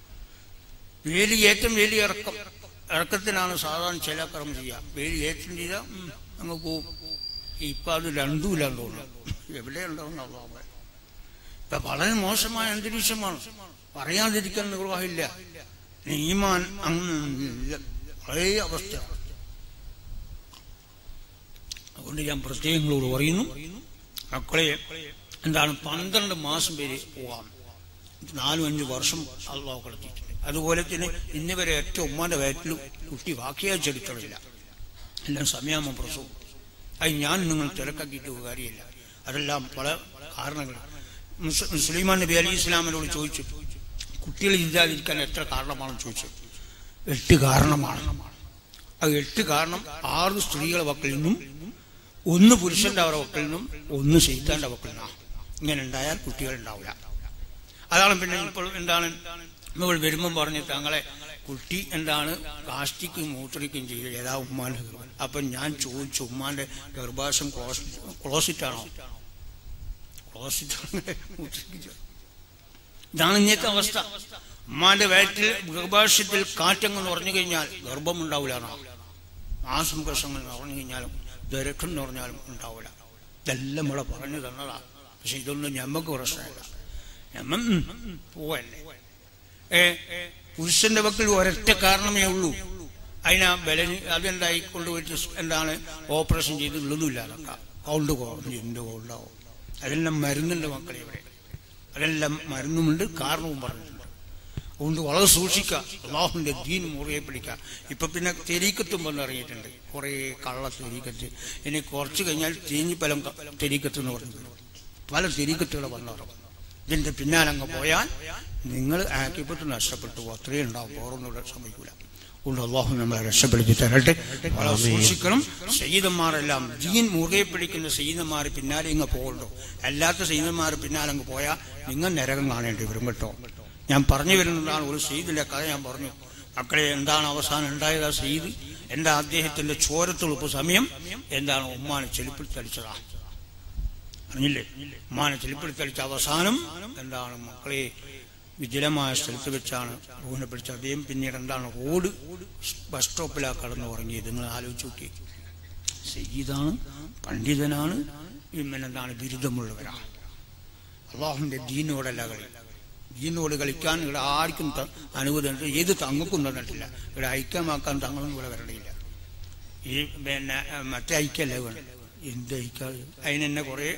വേലി ഏറ്റവും വേലി ഇറക്കം ഇറക്കത്തിനാണ് സാധാരണ ചില ക്രമം ചെയ്യുക. വേലി ഏറ്റം ചെയ്താൽ അങ്ങ് പോവും. ഇപ്പൊ അത് രണ്ടും ഇല്ലാന്ന് തോന്നുന്നു. എവിടെയുണ്ടാവുന്ന ഇപ്പൊ വളരെ മോശമായ അന്തരീക്ഷമാണ്. പറയാതിരിക്കാൻ നിർവാഹമില്ല. ഈമാൻ അങ്ങ് വളരെ അവസ്ഥ. അതുകൊണ്ട് ഞാൻ പ്രത്യേകങ്ങളോട് പറയുന്നു, മക്കളെ എന്താണ് പന്ത്രണ്ട് മാസം വരെ പോകാം. നാലും അഞ്ചു വർഷം അള്ളാഹു കളത്തിയിട്ടുണ്ട്. അതുപോലെ തന്നെ ഇന്ന് വരെ ഏറ്റവും ഉമ്മാന്റെ വയറ്റിലും കുട്ടി വാക്കിയാൽ ചരിത്രമില്ല. എല്ലാം സമയാമ പ്രസവം. അത് ഞാൻ നിങ്ങൾ തിരക്കാക്കിയിട്ട് കാര്യമില്ല. അതെല്ലാം പല കാരണങ്ങൾ. സുലൈമാൻ നബി അലി ഇസ്ലാമിനോട് ചോദിച്ചു, കുട്ടികൾ ഇല്ലാതിരിക്കാൻ എത്ര കാരണമാണെന്ന് ചോദിച്ചു. എട്ട് കാരണമാണ്. അത് എട്ട് കാരണം ആറ് സ്ത്രീകളുടെ വക്കിൽ നിന്നും, ഒന്ന് പുരുഷന്റെ അവരുടെ വക്കിൽ നിന്നും, ഒന്ന് ശൈത്താന്റെ വക്കിൽ നിന്നാണ്. ഇങ്ങനെ ഉണ്ടായാൽ കുട്ടികൾ ഉണ്ടാവില്ല. അതാണ് പിന്നെ ഇപ്പോൾ എന്താണ് നമ്മൾ വരുമ്പം പറഞ്ഞ് തങ്ങളെ കുട്ടി എന്താണ് പ്ലാസ്റ്റിക്കും മൂത്രിക്കും ചെയ്ത് ഏതാ ഉമ്മാന്റെ ഗർഭം. അപ്പൊ ഞാൻ ചോദിച്ചു, ഉമ്മാന്റെ ഗർഭാശയം ക്ലോസ് ക്ലോസിറ്റാണോ? ക്ലോസിറ്റ് ഇതാണ് ഇന്നത്തെ അവസ്ഥ. ഉമ്മാന്റെ വയറ്റിൽ ഗർഭാശയത്തിൽ കാറ്റെന്ന് പറഞ്ഞു കഴിഞ്ഞാൽ ഗർഭം ഉണ്ടാവില്ല. മാസം വർഷങ്ങൾ പറഞ്ഞു കഴിഞ്ഞാലും ദരക്കം എന്ന് പറഞ്ഞാലും ഉണ്ടാവില്ല. ഇതെല്ലാം ഇവിടെ പറഞ്ഞു തന്നതാ. പക്ഷെ ഇതൊന്നും ഞമ്മക്ക് പ്രശ്നമില്ല. ഞമ്മ പോവല്ലേ. ഏ പുരുഷന്റെ പക്കൽ ഒരൊറ്റ കാരണമേ ഉള്ളൂ. അതിനാ ബലന് അതെന്തായി കൊണ്ടുപോയിട്ട് എന്താണ് ഓപ്പറേഷൻ ചെയ്ത് ഉള്ളതുമില്ല. അതൊക്കെ കൗണ്ട് കുറഞ്ഞു എന്ത് കൗണ്ടാവും. അതെല്ലാം മരുന്നുണ്ട് മക്കളെ ഇവിടെ. അതെല്ലാം മരുന്നുമുണ്ട്, കാരണവും പറഞ്ഞിട്ടുണ്ട്. അതുകൊണ്ട് വളരെ സൂക്ഷിക്കുക. അള്ളാഹുവിന്റെ ദീൻ മുറിയെ പിടിക്കുക. ഇപ്പൊ പിന്നെ തെരീക്കത്തും വന്ന് ഇറങ്ങിയിട്ടുണ്ട്, കുറെ കള്ള തെരീക്കത്ത്. ഇനി കുറച്ച് കഴിഞ്ഞാൽ തേഞ്ഞിപ്പലം തെരീക്കത്ത് എന്ന് പറഞ്ഞിട്ടുണ്ട്. പല തെരീക്കത്തുകൾ വന്നിറങ്ങും. ഇതിന്റെ പിന്നാലങ്ങ് പോയാൽ നിങ്ങൾ ആക്കിപ്പെട്ട് നഷ്ടപ്പെട്ടു അത്രയും ഉണ്ടാവും, ഓർമ്മ ശ്രമിക്കൂല. അതുകൊണ്ട് അള്ളാഹു നമ്മളെ രക്ഷപ്പെടുത്തി തരട്ടെ. വളരെ സൂക്ഷിക്കണം. സയ്യിദന്മാരെല്ലാം ദീൻ മുറുകെ പിടിക്കുന്ന സയ്യിദന്മാർ പിന്നാലെ ഇങ്ങ് പോകണ്ടോ. അല്ലാത്ത സയ്യിദന്മാർ പിന്നാലെ അങ്ങ് പോയാൽ നിങ്ങൾ നരകം കാണേണ്ടി വരും കേട്ടോ. ഞാൻ പറഞ്ഞു വരുന്നതാണ് ഒരു സയ്യിദിന്റെ കഥ. ഞാൻ പറഞ്ഞു മക്കളെ, എന്താണ് അവസാനം ഉണ്ടായത്? ആ സയ്യിദ് എന്താ അദ്ദേഹത്തിന്റെ ചോരത്തുളുപ്പ് സമയം എന്താണ് ഉമ്മാനെ ചെളിപ്പിടിത്തടിച്ചതാ, അറിഞ്ഞില്ലേ? ഉമ്മാനെ ചെളിപ്പിടിത്തടിച്ച അവസാനം എന്താണ് മക്കളെ, വിജലമായ സ്ഥലത്ത് വെച്ചാണ് റൂഹിനെ പിടിച്ചത്. അദ്ദേഹം പിന്നീട് എന്താണ് റോഡ് ബസ് സ്റ്റോപ്പിലാ കടന്നു ഉറങ്ങിയത്. നിങ്ങൾ ആലോചിച്ച് നോക്കി. സയ്യിദാണ്, പണ്ഡിതനാണ്, പിന്നെന്താണ് ബിരുദമുള്ളവരാണ്. അള്ളാഹുവിന്റെ ദീനോടല്ല കളി. ദീനോട് കളിക്കാൻ ഇവിടെ ആർക്കും അനുമതി ഉണ്ട്. ഏത് തങ്ങൾക്കും തന്നിട്ടില്ല. ഇവിടെ ഐക്യമാക്കാൻ തങ്ങളും ഇവിടെ വരണില്ല. ഈ പിന്നെ മറ്റേ ഐക്യമല്ലേ വേണം. എന്ത് ഐക്യ? അതിനെന്നെ കുറെ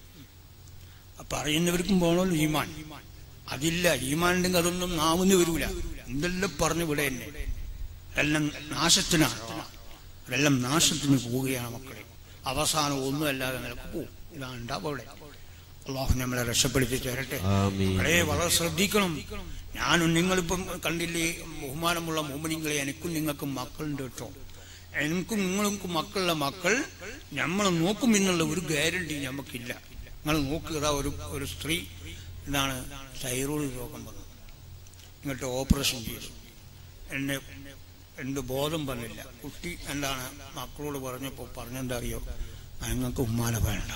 പറയുന്നവർക്കും പോകണമല്ലോ ഈമാൻ. അതില്ല. ഈമാൻ ഉണ്ടെങ്കിൽ അതൊന്നും നാവുന്ന് വരൂല. എന്തെല്ലാം പറഞ്ഞു ഇവിടെ തന്നെ എല്ലാം നാശത്തിനാണ്. അതെല്ലാം നാശത്തിന് പോവുകയാണ് മക്കളെ. അവസാനം ഒന്നുമല്ലാതെ നിലക്ക് പോവും. ഇതാണ് ഉണ്ടാവും അവിടെ. അള്ളാഹു നമ്മളെ രക്ഷപ്പെടുത്തി തരട്ടെ. മക്കളെ വളരെ ശ്രദ്ധിക്കണം. ഞാനും നിങ്ങളിപ്പം കണ്ടില്ലേ ബഹുമാനമുള്ള മോമിനിങ്ങളെ, എനിക്കും നിങ്ങൾക്കും മക്കളുണ്ട് കേട്ടോ. എനിക്കും നിങ്ങൾക്കും മക്കളുടെ മക്കൾ നമ്മൾ നോക്കും എന്നുള്ള ഒരു ഗ്യാരണ്ടി നമുക്കില്ല. നിങ്ങൾ നോക്കുക, ഒരു ഒരു സ്ത്രീ എന്താണ് തൈറോയ്ഡ് രോഗം വന്നു, ഇങ്ങോട്ട് ഓപ്പറേഷൻ ചെയ്തു. എന്നെ എൻ്റെ ബോധം വന്നില്ല. കുട്ടി എന്താണ് മക്കളോട് പറഞ്ഞപ്പോൾ പറഞ്ഞെന്താ അറിയോ, നിങ്ങൾക്ക് ഉമ്മാന വേണ്ട.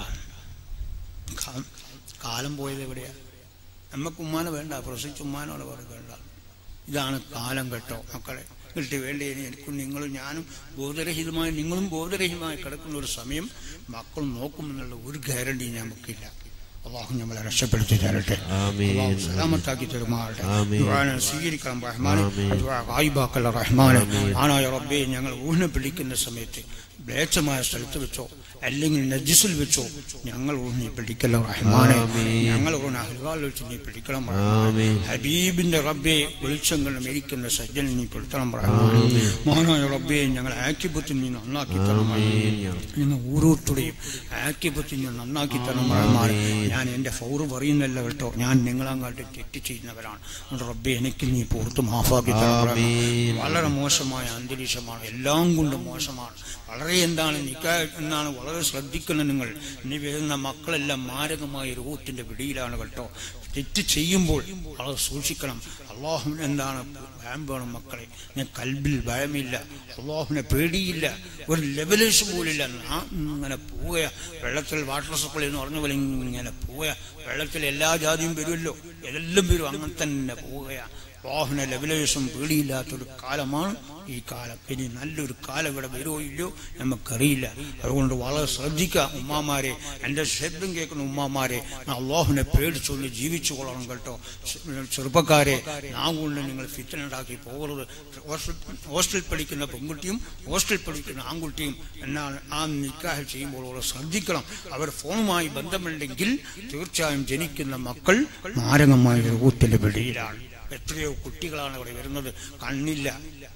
കാലം പോയത് എവിടെയാ? നമുക്ക് ഉമ്മാന വേണ്ട, പ്രസവിച്ച് ഉമ്മാനോട് പറഞ്ഞ് വേണ്ട. ഇതാണ് കാലം കേട്ടോ മക്കളെ. കിട്ടി വേണ്ടേ എനിക്കും നിങ്ങളും ഞാനും ബോധരഹിതമായി നിങ്ങളും ബോധരഹിതമായി കിടക്കുന്ന ഒരു സമയം മക്കൾ നോക്കുമെന്നുള്ള ഒരു ഗ്യാരണ്ടി നമുക്കില്ല. അള്ളാഹു നമ്മളെ രക്ഷപ്പെടുത്തി തരട്ടെ. സലാമത്താക്കി തരുമാറട്ടെ. സ്വീകരിക്കണം റഹ്മാനെ, വായിബാക്കല്ല റഹ്മാനെ. ആനായ റബ്ബേ, ഞങ്ങൾ ഊഹിനെ പിടിക്കുന്ന സമയത്ത് മ്ലേച്ഛമായ സ്ഥലത്ത് വെച്ചോ അല്ലെങ്കിൽ നജിസിൽ വെച്ചോ ഞങ്ങൾ ഊഹിനെ പിടിക്കല്ലോ റഹ്മാനെ. ഞങ്ങൾ ഊഹിനെ അഹ്വാൽ വെച്ച് നീ പിടിക്കണം റഹ്മാനെ. ഹബീബിന്റെ റബ്ബേ, വെളിച്ചങ്ങൾ മേരിക്കുന്ന സജ്ജൻ നീ പെടുത്തണം റഹ്മാനെ. മഹാനായ റബ്ബേ, ഞങ്ങൾ ആക്കിബത്തിൽ നീ നന്നാക്കി തരണം. നിങ്ങൾ ഓരോരുത്തരുടെയും ആക്കിബത്തിൽ നീ നന്നാക്കി തരണം റഹ്മാനെ. ഞാൻ എൻ്റെ ഫൗറ് പറയുന്നല്ല കേട്ടോ, ഞാൻ നിങ്ങളങ്ങാട്ട് തെറ്റ് ചെയ്യുന്നവരാണ്. റബ്ബേ, എനിക്ക് നീ പുറത്ത് മാഫാക്കി തരണം. വളരെ മോശമായ അന്തരീക്ഷമാണ്, എല്ലാം കൊണ്ടും മോശമാണ്. വളരെ എന്താണ് നിക്കാ എന്നാണ്. വളരെ ശ്രദ്ധിക്കണം നിങ്ങൾ. ഇനി വരുന്ന മക്കളെല്ലാം മാരകമായ രോഗത്തിന്റെ പിടിയിലാണ് കേട്ടോ. തെറ്റ് ചെയ്യുമ്പോൾ വളരെ സൂക്ഷിക്കണം. അള്ളാഹുവിന് എന്താണ് ഭയം വേണം മക്കളെ. ഞാൻ കൽബിൽ ഭയമില്ല, അള്ളാഹുവിനെ പേടിയില്ല, ഒരു ലെവലേഷൻ പോലില്ല. ഞാൻ ഇങ്ങനെ പോവുക വെള്ളത്തിൽ വാട്ടർ സപ്ലൈ എന്ന് പറഞ്ഞ പോലെ ഇങ്ങനെ പോവുക. വെള്ളത്തിൽ എല്ലാ ജാതിയും വരുമല്ലോ, എല്ലാം വരും, അങ്ങനെ തന്നെ പോവുകയാണ്. അള്ളാഹുവിനെ ലെവലേഷൻ പേടിയില്ലാത്തൊരു കാലമാണ് ഈ കാലം. ഇനി നല്ലൊരു കാലം ഇവിടെ വരുമോ ഇല്ലയോ നമുക്കറിയില്ല. അതുകൊണ്ട് വളരെ ശ്രദ്ധിക്കുക ഉമ്മാമാരെ, എൻ്റെ ശബ്ദം കേൾക്കുന്ന ഉമ്മാമാരെ. അള്ളാഹുവിനെ പേടിച്ചൊന്ന് ജീവിച്ചു കൊള്ളണം കേട്ടോ. ചെറുപ്പക്കാരെ, ഞാൻ കൊണ്ട് നിങ്ങൾ ഫിത്തനുണ്ടാക്കി പോകരുത്. ഹോസ്റ്റലിൽ പഠിക്കുന്ന പെൺകുട്ടിയും ഹോസ്റ്റലിൽ പഠിക്കുന്ന ആൺകുട്ടിയും എന്നാൽ ആ നിക്കാഹ് ചെയ്യുമ്പോൾ വളരെ ശ്രദ്ധിക്കണം. അവർ ഫോണുമായി ബന്ധമുണ്ടെങ്കിൽ തീർച്ചയായും ജനിക്കുന്ന മക്കൾ മാരകമായ രോഗത്തിന്റെ പിടിയിലാണ്. എത്രയോ കുട്ടികളാണ് ഇവിടെ വരുന്നത്, കണ്ണില്ല.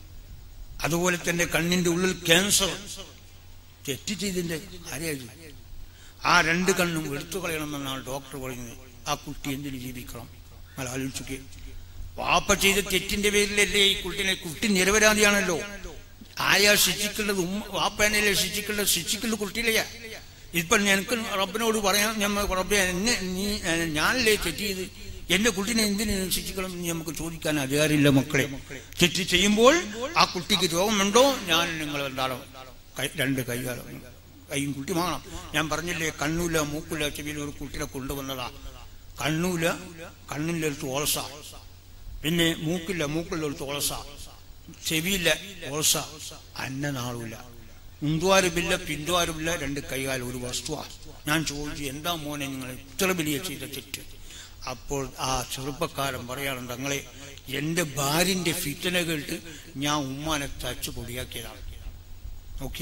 അതുപോലെ തന്നെ കണ്ണിന്റെ ഉള്ളിൽ ക്യാൻസർ. തെറ്റ് ചെയ്തിന്റെ ആരെയായിരുന്നു? ആ രണ്ട് കണ്ണും എടുത്തു കളയണമെന്നാണ് ഡോക്ടർ പറയുന്നത്. ആ കുട്ടി എന്തിനു ജീവിക്കണം? നിങ്ങൾ ആലോചിച്ചൊക്കെ. വാപ്പ ചെയ്ത തെറ്റിന്റെ പേരിലല്ലേ ഈ കുട്ടിനെ? കുട്ടി നിരപരാധിയാണല്ലോ. ആയാ ശിക്ഷിക്കേണ്ടത് വാപ്പേനല്ലേ ശിക്ഷിക്കേണ്ടത്? ശിക്ഷിക്കേണ്ടത് കുട്ടിയിലെയാ. ഇപ്പൊ എനിക്ക് റബ്ബിനോട് പറയാം, ഞാൻ റബ്ബെ എന്നെ നീ ഞാനല്ലേ തെറ്റ് ചെയ്ത്, എന്റെ കുട്ടീനെ എന്തിനു ശിക്ഷിക്കണം എന്ന് നമുക്ക് ചോദിക്കാൻ അധികാരമില്ല മക്കളെ. തെറ്റ് ചെയ്യുമ്പോൾ ആ കുട്ടിക്ക് രോഗമുണ്ടോ? ഞാൻ നിങ്ങൾ എന്താണ് രണ്ട് കൈകാലം കൈയും കുട്ടി വാങ്ങണം. ഞാൻ പറഞ്ഞില്ലേ, കണ്ണൂല മൂക്കുല ചെവിയിൽ ഒരു കുട്ടിയെ കൊണ്ടുവന്നതാ. കണ്ണൂല കണ്ണിൻ്റെ അടുത്ത് ഓളസ, പിന്നെ മൂക്കില്ല മൂക്കിൻ്റെ അടുത്ത് ഓളസ, ചെവിയില്ല ഓളസ, അന്ന നാളൂല, മുന്തുവാരുമില്ല പിന്തുവാരുമില്ല, രണ്ട് കൈകാലം ഒരു വസ്തുവാ. ഞാൻ ചോദിച്ചു, എന്താ മോനെ നിങ്ങൾ ഇത്ര വലിയ ചെയ്ത തെറ്റ്? അപ്പോൾ ആ ചെറുപ്പക്കാരൻ പറയാറുണ്ട്, തങ്ങളെ എൻ്റെ ഭാര്യന്റെ ഫിത്തന കേട്ട് ഞാൻ ഉമ്മാനെ തച്ച് പൊടിയാക്കിയതാണ്. ഓക്കെ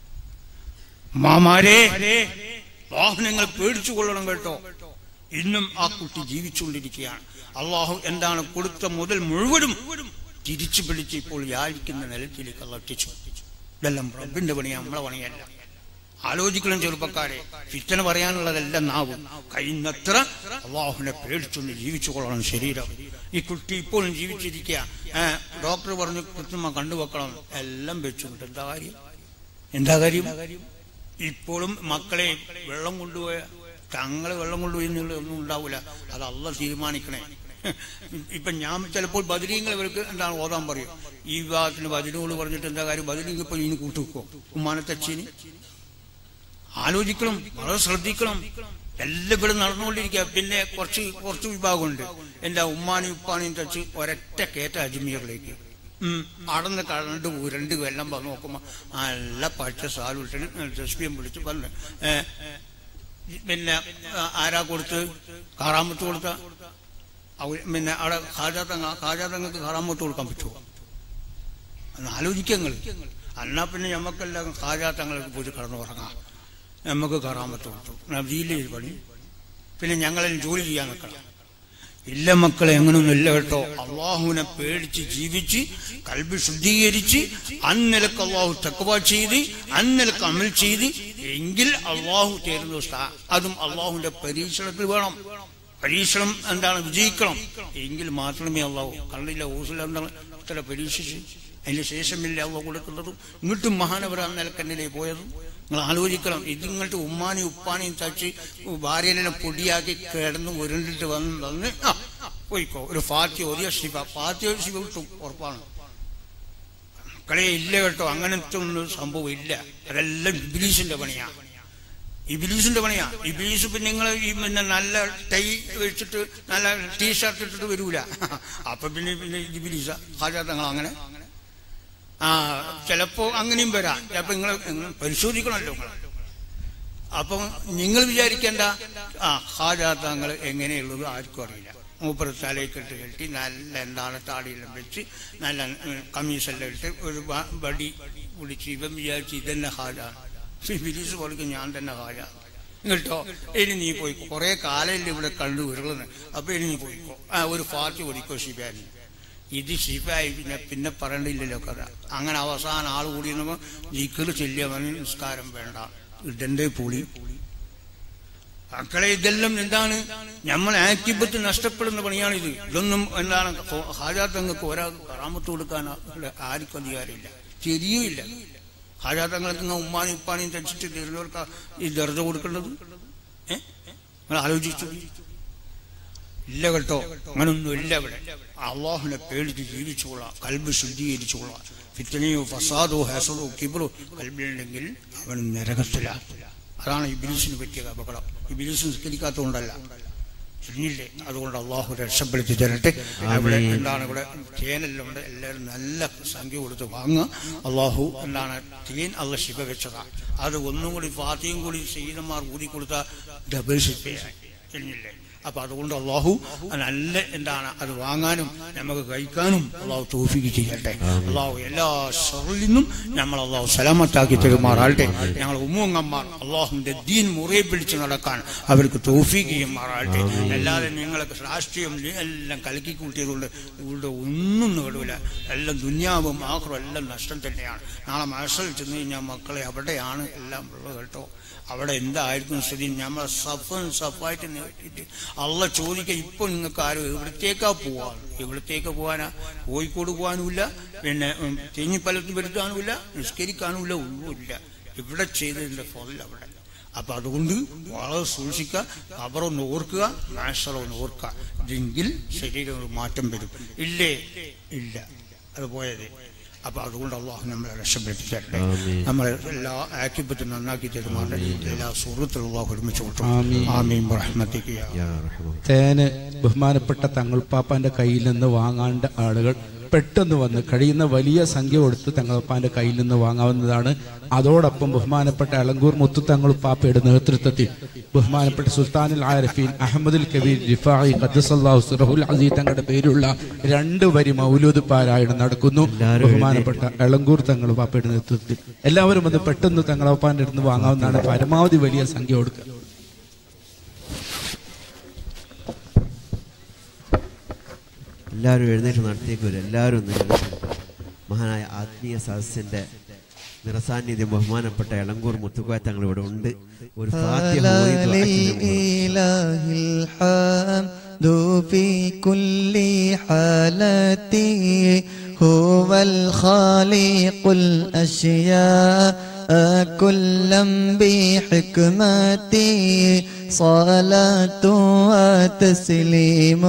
മാമാരെ, വാഹനങ്ങൾ പേടിച്ചു കൊള്ളണം കേട്ടോ. ഇന്നും ആ കുട്ടി ജീവിച്ചുകൊണ്ടിരിക്കുകയാണ്. അള്ളാഹു എന്താണ് കൊടുത്ത മുതൽ മുഴുവനും തിരിച്ചു പിടിച്ച് ഇപ്പോൾ യാചിക്കുന്ന നിലത്തിലേക്ക് അള്ളാഹു എത്തിച്ചു. ഇതെല്ലാം റബ്ബിന്റെ പണിയാണ്, നമ്മളെ പണിയല്ല. ആലോചിക്കണം ചെറുപ്പക്കാരെ, ഫിത്തന പറയാനുള്ളതെല്ലാം നാവും. കഴിയുന്നത്ര അള്ളാഹുവിനെ പേടിച്ചൊന്ന് ജീവിച്ചു കൊള്ളണം ശരീരം. ഈ കുട്ടി ഇപ്പോഴും ജീവിച്ചിരിക്കുക. ഡോക്ടർ പറഞ്ഞു കൃത്യമായി കണ്ടുവെക്കണം, എല്ലാം വെച്ചുകൊണ്ട് എന്താ കാര്യം? എന്താ കാര്യം? ഇപ്പോഴും മക്കളെ വെള്ളം കൊണ്ടുപോയ തങ്ങളെ വെള്ളം കൊണ്ടുപോയി ഒന്നും ഉണ്ടാവില്ല, അത് അള്ളാഹ് തീരുമാനിക്കണേ. ഇപ്പൊ ഞാൻ ചിലപ്പോൾ ബദരീങ്ങൾ ഇവർക്ക് എന്താണ് ഓതാൻ പറയും. ഈ വിഭാഗത്തിന് ബദരീങ്ങൾ പറഞ്ഞിട്ട് എന്താ കാര്യം? ബദരീങ്ങൾ ഇപ്പൊ ഇനി കൂട്ടുവെക്കോ ഉമ്മാനത്തച്ചീന്? ആലോചിക്കണം, വളരെ ശ്രദ്ധിക്കണം. എല്ലാം ഇവിടെ നടന്നുകൊണ്ടിരിക്കുക. പിന്നെ കുറച്ച് കുറച്ച് വിഭാഗമുണ്ട്, എന്താ ഉമ്മാനും ഉപ്പാനെയും തച്ച് ഒരൊറ്റ കയറ്റ അജ്മീറിലേക്ക് ഉം അടന്ന് കടണ്ട് ഉരണ്ട് വെള്ളം വന്ന് നോക്കുമ്പോ നല്ല പച്ച സാലുട്ടിന് തസ്ബീഹം പിടിച്ച് പറഞ്ഞു. പിന്നെ ആരാ കൊടുത്ത്? കാറാമത്ത് കൊടുത്ത പിന്നെ അവിടെ ഖാജാത്തങ്ങ ഖാജാത്തങ്ങൾക്ക് കാറാമത്ത് കൊടുക്കാൻ പറ്റുമോ? അന്ന് ആലോചിക്കങ്ങൾ. എന്നാ പിന്നെ ഞമ്മക്കെല്ലാം ഖാജാത്തങ്ങൾക്ക് പോയിട്ട് കടന്നു ഉറങ്ങാം. നമുക്ക് കറാമത്ത് കൊടുത്തു, നബിയിലെ പണി. പിന്നെ ഞങ്ങളെല്ലാം ജോലി ചെയ്യാൻ നിൽക്കണം. ഇല്ല മക്കളെ, എങ്ങനെയൊന്നും ഇല്ല കേട്ടോ. അള്ളാഹുവിനെ പേടിച്ച് ജീവിച്ച് കൽബ് ശുദ്ധീകരിച്ച് അന്നിലക്ക് അള്ളാഹു തഖ്വ ചെയ്ത് അന്നിലക്ക് അമൽ ചെയ്ത് എങ്കിൽ അള്ളാഹു തരുന്ന സ്ഥാ അതും അള്ളാഹുവിന്റെ പരീക്ഷണത്തിൽ വേണം. പരീക്ഷണം എന്താണ്? വിജയിക്കണം. എങ്കിൽ മാത്രമേ അള്ളാഹു കള്ളില്ല ഊസില്ല എന്താണ് ഇത്ര പരീക്ഷിച്ച് അതിന് ശേഷമില്ല അള്ളാഹു കൊടുക്കുന്നതും. ഇങ്ങോട്ടും മഹാനവർ അന്നലക്കന്നിലേ പോയതും നിങ്ങൾ ആലോചിക്കണം. ഇതിങ്ങോട്ട് ഉമ്മാനെയും ഉപ്പാനെയും തച്ച് ഭാര്യനെ പൊടിയാക്കി കിടന്ന് ഉരുണ്ടിട്ട് വന്ന് തന്ന് ആ പോയിക്കോ ഒരു ഫാത്തി ഓതിയ ശിവ ഫാത്തി ശിവ കിട്ടും ഉറപ്പാണ്. മക്കളെ ഇല്ല കേട്ടോ, അങ്ങനത്തെ ഒന്നും സംഭവം ഇല്ല. അതെല്ലാം ഇബ്ലീസിന്റെ പണിയാ, ഇബ്ലീസിന്റെ പണിയാ. ഇബ്ലീസ് പിന്നെ നിങ്ങൾ ഈ പിന്നെ നല്ല ടൈ വെച്ചിട്ട് നല്ല ടീഷർട്ട് ഇട്ടിട്ട് വരൂല. അപ്പൊ പിന്നെ പിന്നെ ഇബ്ലീസ ഹാജാത്തങ്ങൾ അങ്ങനെ ആ ചിലപ്പോ അങ്ങനെയും വരാം. ചിലപ്പോ നിങ്ങൾ പരിശോധിക്കണമല്ലോ നിങ്ങൾ. അപ്പം നിങ്ങൾ വിചാരിക്കേണ്ട ആ ഹാജാത്തങ്ങൾ എങ്ങനെയുള്ളത് ആർക്കും അറിയില്ല. മൂപ്പർ തലയ്ക്കിട്ട് കെട്ടി നല്ല എന്താണ് താടിയെല്ലാം വെച്ച് നല്ല കമ്മീസെല്ലാം ഇട്ട് ഒരു ബടി വിളിച്ച് ഇവൻ വിചാരിച്ച് ഇതന്നെ ഹാജാണ്. ബിലീസ് കൊടുക്കും ഞാൻ തന്നെ ഹാജാണ് കേട്ടോ. ഇനി നീ പോയിക്കോ, കുറെ കാലയിൽ ഇവിടെ കണ്ടു ഉരുളുന്നത്. അപ്പൊ ഇനി നീ പോയിക്കോ, ആ ഒരു ഫാത്തി ഓടിക്കോ ശിബാനി. ഇത് ശിഫായി പിന്നെ പിന്നെ പറയണ്ടില്ലല്ലോ കഥ. അങ്ങനെ അവസാനം ആൾ കൂടി ജിക്കർ ചെല്ലിയവന് നിസ്കാരം വേണ്ട, ഇടന്റെ പുളി. മക്കളെ ഇതെല്ലാം എന്താണ്? നമ്മൾ ആക്ടിബത്ത് നഷ്ടപ്പെടുന്ന പണിയാണിത്. ഇതൊന്നും എന്താണ് ഹാജാത്തങ്ങൾക്ക് ഒരാൾക്ക് കറാമത്ത് കൊടുക്കാൻ ആർക്കും അധികാരമില്ല, ശരിയുമില്ല. ഹാജാത്തങ്ങൾക്ക് ഉമ്മാനും ഉപ്പാനെയും തച്ചിട്ട് തരുന്നവർക്ക് ഈ ദർജ കൊടുക്കേണ്ടത് ഏഹ് നിങ്ങൾ ആലോചിച്ചു? ഇല്ല കേട്ടോ, അങ്ങനൊന്നും ഇല്ല. ഇവിടെ അള്ളാഹുവിനെ പേടിച്ച് ജീവിച്ചുകൊള്ളാം, കൽബ് ശുദ്ധീകരിച്ചുകൊള്ളാം. ഫിത്നയോ ഫസാദോ ഹസദോ കിബ്റോ കൽബിലുണ്ടെങ്കിൽ അവൻ നരകത്തിലാണ്. അതാണ് ഇബ്ലീസിന് പറ്റിയ അപകടം. ഇബ്ലീസ് നിസ്കരിക്കാത്തതുകൊണ്ടല്ല, ശരിയില്ലേ? അതുകൊണ്ട് അള്ളാഹു രക്ഷപ്പെടുത്തി തരട്ടെ. അവിടെ എന്താണ് ഇവിടെ തേനെല്ലാം ഉണ്ട്, എല്ലാവരും നല്ല സംഖ്യ കൊടുത്ത് വാങ്ങുക. അള്ളാഹു എന്താണ് തേൻ അള്ള ശിവ വെച്ചതാണ്. അത് ഒന്നും കൂടി ഫാത്തിയും കൂടി സയ്യിദന്മാർ ഊതി കൊടുത്ത ഡബിൾ ശിഫയായി, ശരിയില്ലേ? അപ്പൊ അതുകൊണ്ട് അള്ളാഹു നല്ല എന്താണ് അത് വാങ്ങാനും നമുക്ക് കഴിക്കാനും അള്ളാഹു തൗഫീഖ് ചെയ്യട്ടെ. അള്ളാഹു എല്ലാ ഷർറിൽ നിന്നും നമ്മൾ അള്ളാഹു സലാമത്താക്കി തരുമാറാകട്ടെ. ഞങ്ങൾ ഉമ്മുങ്ങന്മാർ അള്ളാഹുവിന്റെ ദീൻ മുറിയെ പിടിച്ച് നടക്കാൻ അവർക്ക് തൗഫീഖ് ചെയ്യുമാറാകട്ടെ. അല്ലാതെ നിങ്ങൾക്ക് രാഷ്ട്രീയം എല്ലാം കലക്കി കൂട്ടിയതുകൊണ്ട് ഇവിടെ ഒന്നും നേടൂല. എല്ലാം ദുന്യാവും ആഖിറവും എല്ലാം നഷ്ടം തന്നെയാണ്. നാളെ മഹ്ശറിൽ ചെന്ന് കഴിഞ്ഞാൽ മക്കളെ അവിടെയാണ് എല്ലാം ഉള്ളത് കേട്ടോ. അവിടെ എന്തായിരിക്കും സ്ഥിതി? നമ്മൾ സഫൻ സഫായിട്ട് നേടിയിട്ട് അള്ള ചോദിക്കുക, ഇപ്പൊ നിങ്ങൾക്ക് ആരും എവിടത്തേക്കാ പോവാണ്? എവിടത്തേക്ക് പോകാനാ? കോഴിക്കോട് പോകാനുമില്ല, പിന്നെ തെങ്ങിപ്പലത്ത് വരുത്താനുമില്ല, നിസ്കരിക്കാനുമില്ല, ഒന്നുമില്ല. ഇവിടെ ചെയ്തതിന്റെ ഫലം അവിടെ. അപ്പൊ അതുകൊണ്ട് വളരെ സൂക്ഷിക്കുക, ഖബറൊന്ന് ഓർക്കുക, മാഷറൊന്ന് ഓർക്കുക. ഇതെങ്കിൽ ശരീരം ഒരു മാറ്റം വരും. ഇല്ലേ? ഇല്ല, അത് പോയത്. അപ്പൊ അതുകൊണ്ട് അള്ളാഹു നമ്മളെ രക്ഷപ്പെടുത്തി തരട്ടെ. നമ്മളെ എല്ലാ ആക്കിബത്തും നന്നാക്കി തരുമാറുണ്ട്. എല്ലാ സുഹൃത്തും അള്ളാഹു ഒരുമിച്ച് കൊടുക്കും. ആമീൻ റഹ്മത്തിക്ക്. തേന് ബഹുമാനപ്പെട്ട തങ്ങൾപ്പാപ്പാന്റെ കയ്യിൽ നിന്ന് വാങ്ങാണ്ട ആളുകൾ പെട്ടെന്ന് വന്ന് കഴിയുന്ന വലിയ സംഖ്യ കൊടുത്ത് തങ്ങളുപ്പാന്റെ കയ്യിൽ നിന്ന് വാങ്ങാവുന്നതാണ്. അതോടൊപ്പം ബഹുമാനപ്പെട്ട എളങ്കൂർ മുത്തുത്തങ്ങളുപ്പാപ്പയുടെ നേതൃത്വത്തിൽ ബഹുമാനപ്പെട്ട സുൽത്താനുൽ ആരിഫീൻ അഹമ്മദുൽ കബീർ റിഫാഇ ഖദ്ദസല്ലാഹു സിറഹുൽ അസീസ് തങ്ങളുടെ പേരുള്ള രണ്ട് വരി മൗലൂദ് പാരായണം നടക്കുന്നു. ബഹുമാനപ്പെട്ട എളങ്കൂർ തങ്ങളുപ്പാപ്പയുടെ നേതൃത്വത്തിൽ എല്ലാവരും വന്ന് പെട്ടെന്ന് തങ്ങളുപ്പാന്റെ അടുത്ത് വാങ്ങാവുന്നതാണ്. പരമാവധി വലിയ സംഖ്യ കൊടുക്കുക. എല്ലാവരും എഴുന്നേറ്റ് നടത്തിയേക്ക് വരും. എല്ലാവരും ഒന്ന് എഴുന്നേറ്റ്. മഹാനായ ആത്മീയ സദസ്സിന്റെ നിറസാന്നിധ്യം ബഹുമാനപ്പെട്ട എളങ്കൂർ മുത്തുക്കോയ തങ്ങൾ ഇവിടെ ഉണ്ട്. ഒരു ഫാത്തിഹ كلا بحكمتي صلاة وتسليم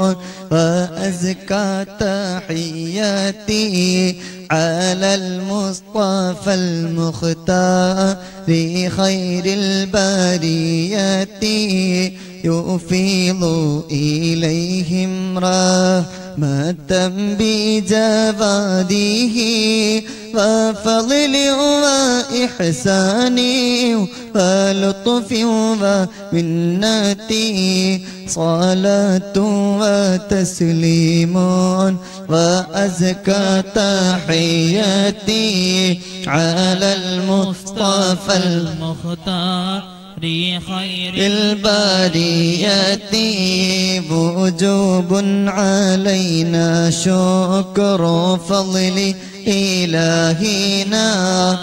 وأزكى تحياتي على المصطفى المختار خير البريات يفيض إليهم رحمة بجواده وفضل وإحسان ولطف ومنتي صلاة وتسليم وأزكى تحياتي على المصطفى المختار خير البريات وجوب علينا شكر فضل إلهنا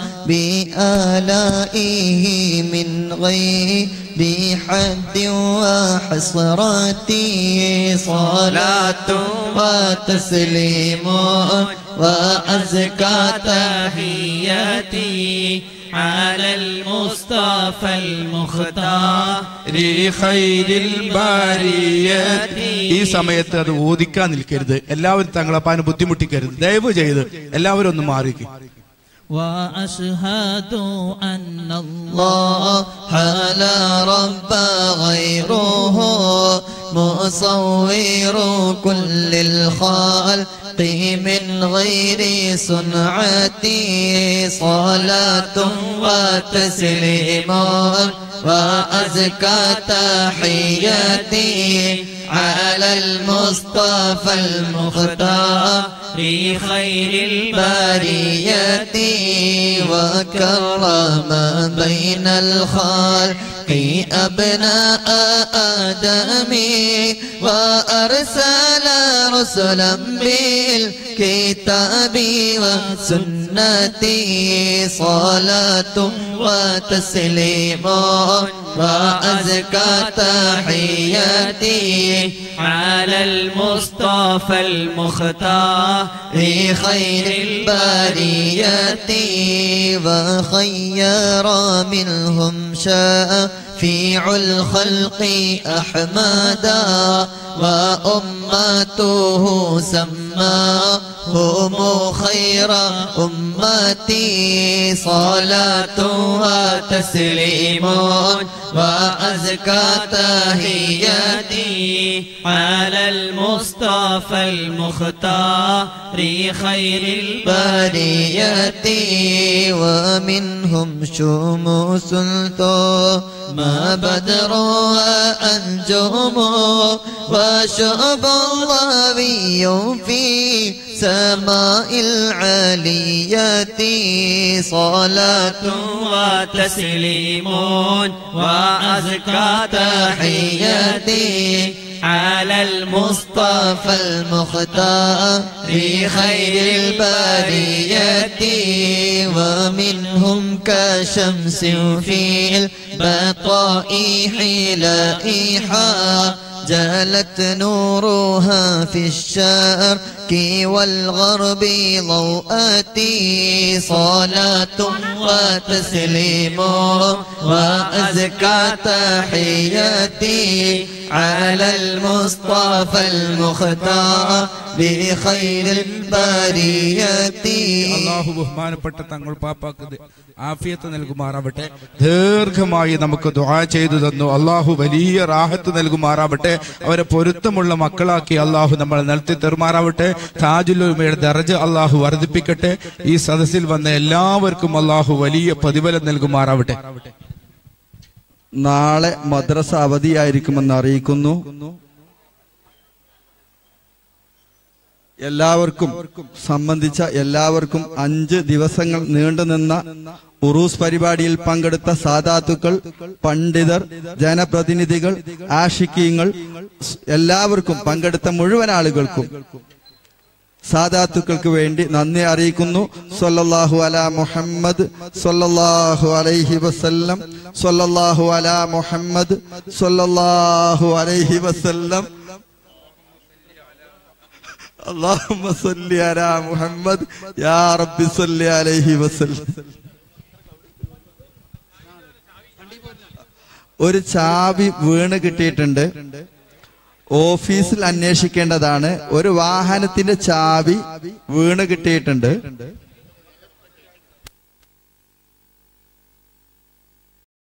بآلائه من غير بحد وحصرتي صلاة وتسليم وأزكى تحياتي على المصطفى المختار خير البريات. ഈ സമയത്ത് അത് ഓദിക്കാൻ നിൽക്കരുത്. എല്ലാവരും തങ്ങളപ്പാനെ ബുദ്ധിമുട്ടിക്കരുത്. ദയവ് ചെയ്ത് എല്ലാവരും ഒന്ന് മാറിക്കും. وأشهد أن الله لا رب غيره مصور كل الخلق من غير صنعتي صلاة وتسليم وأزكى تحياتي على المصطفى المختار خير البريات وكرم بين الخلق أبناء آدم وأرسل رسلا بالكتاب والسنة صلاة وتسليم وأزكى تحياتي على المصطفى المختار خير البريات وخير منهم شافيع الخلق أحمدا وأمته سماهم خير أمتي صلاة وتسليم وأزكى تحياتي على المصطفى المختار خير البريات ومنهم شموس ما بدر وأنجم وشعب ضوي في سماء العليات صلاة وتسليم وأزكى تحياتي على المصطفى المختار خير البريات ومنهم كشمس في البطائح لائحة جالت نورها في الشرق والغرب ضوءاتي صلاة وتسليم وأزكى تحياتي على المصطفى المختار بخير البرية അല്ലാഹു ബഹുമാനപ്പെട്ട തങ്ങൾ പാപ്പാക്ക് ആഫിയത്ത് നൽകുമാറാവട്ടെ. ദീർഘമായി നമുക്ക് ദുആ ചെയ്തു തന്നു. അല്ലാഹു വലിയ റാഹത്ത് നൽകുമാറാവട്ടെ. അവരെ പൊരുത്തമുള്ള മക്കളാക്കി അല്ലാഹു നമ്മളെ നടത്തി തെറുമാറാവട്ടെ. താജുൽ ഉലമയുടെ ദറജ അല്ലാഹു വർദ്ധിപ്പിക്കട്ടെ. ഈ സദസ്സിൽ വന്ന എല്ലാവർക്കും അല്ലാഹു വലിയ പ്രതിഫലം നൽകുമാറാവട്ടെ. നാളെ മദ്രസ അവധിയായിരിക്കുമെന്ന് അറിയിക്കുന്നു. എല്ലാവർക്കും സംബന്ധിച്ച എല്ലാവർക്കും അഞ്ച് ദിവസങ്ങൾ നീണ്ടുനിന്ന ഉറൂസ് പരിപാടിയിൽ പങ്കെടുത്ത സാദാത്തുക്കൾ, പണ്ഡിതർ, ജനപ്രതിനിധികൾ, ആഷിക്കീങ്ങൾ, എല്ലാവർക്കും പങ്കെടുത്ത മുഴുവൻ ആളുകൾക്കും സാദാത്തുക്കൾക്ക് വേണ്ടി നന്ദി അറിയിക്കുന്നു. സ്വല്ലല്ലാഹു അലാ മുഹമ്മദ് സ്വല്ലല്ലാഹു അലൈഹി വസല്ലം സ്വല്ലല്ലാഹു അലാ മുഹമ്മദ് സ്വല്ലല്ലാഹു അലൈഹി വസല്ലം അല്ലാഹുമ്മ സ്വല്ലി അലാ മുഹമ്മദ് യാ റബ്ബി സ്വല്ലി അലൈഹി വസല്ലം. ഒരു ചാവി വീണ് കിട്ടിയിട്ടുണ്ട്. ഓഫീസിൽ അന്വേഷിക്കേണ്ടതാണ്. ഒരു വാഹനത്തിന്റെ ചാവി വീണ് കിട്ടിയിട്ടുണ്ട്.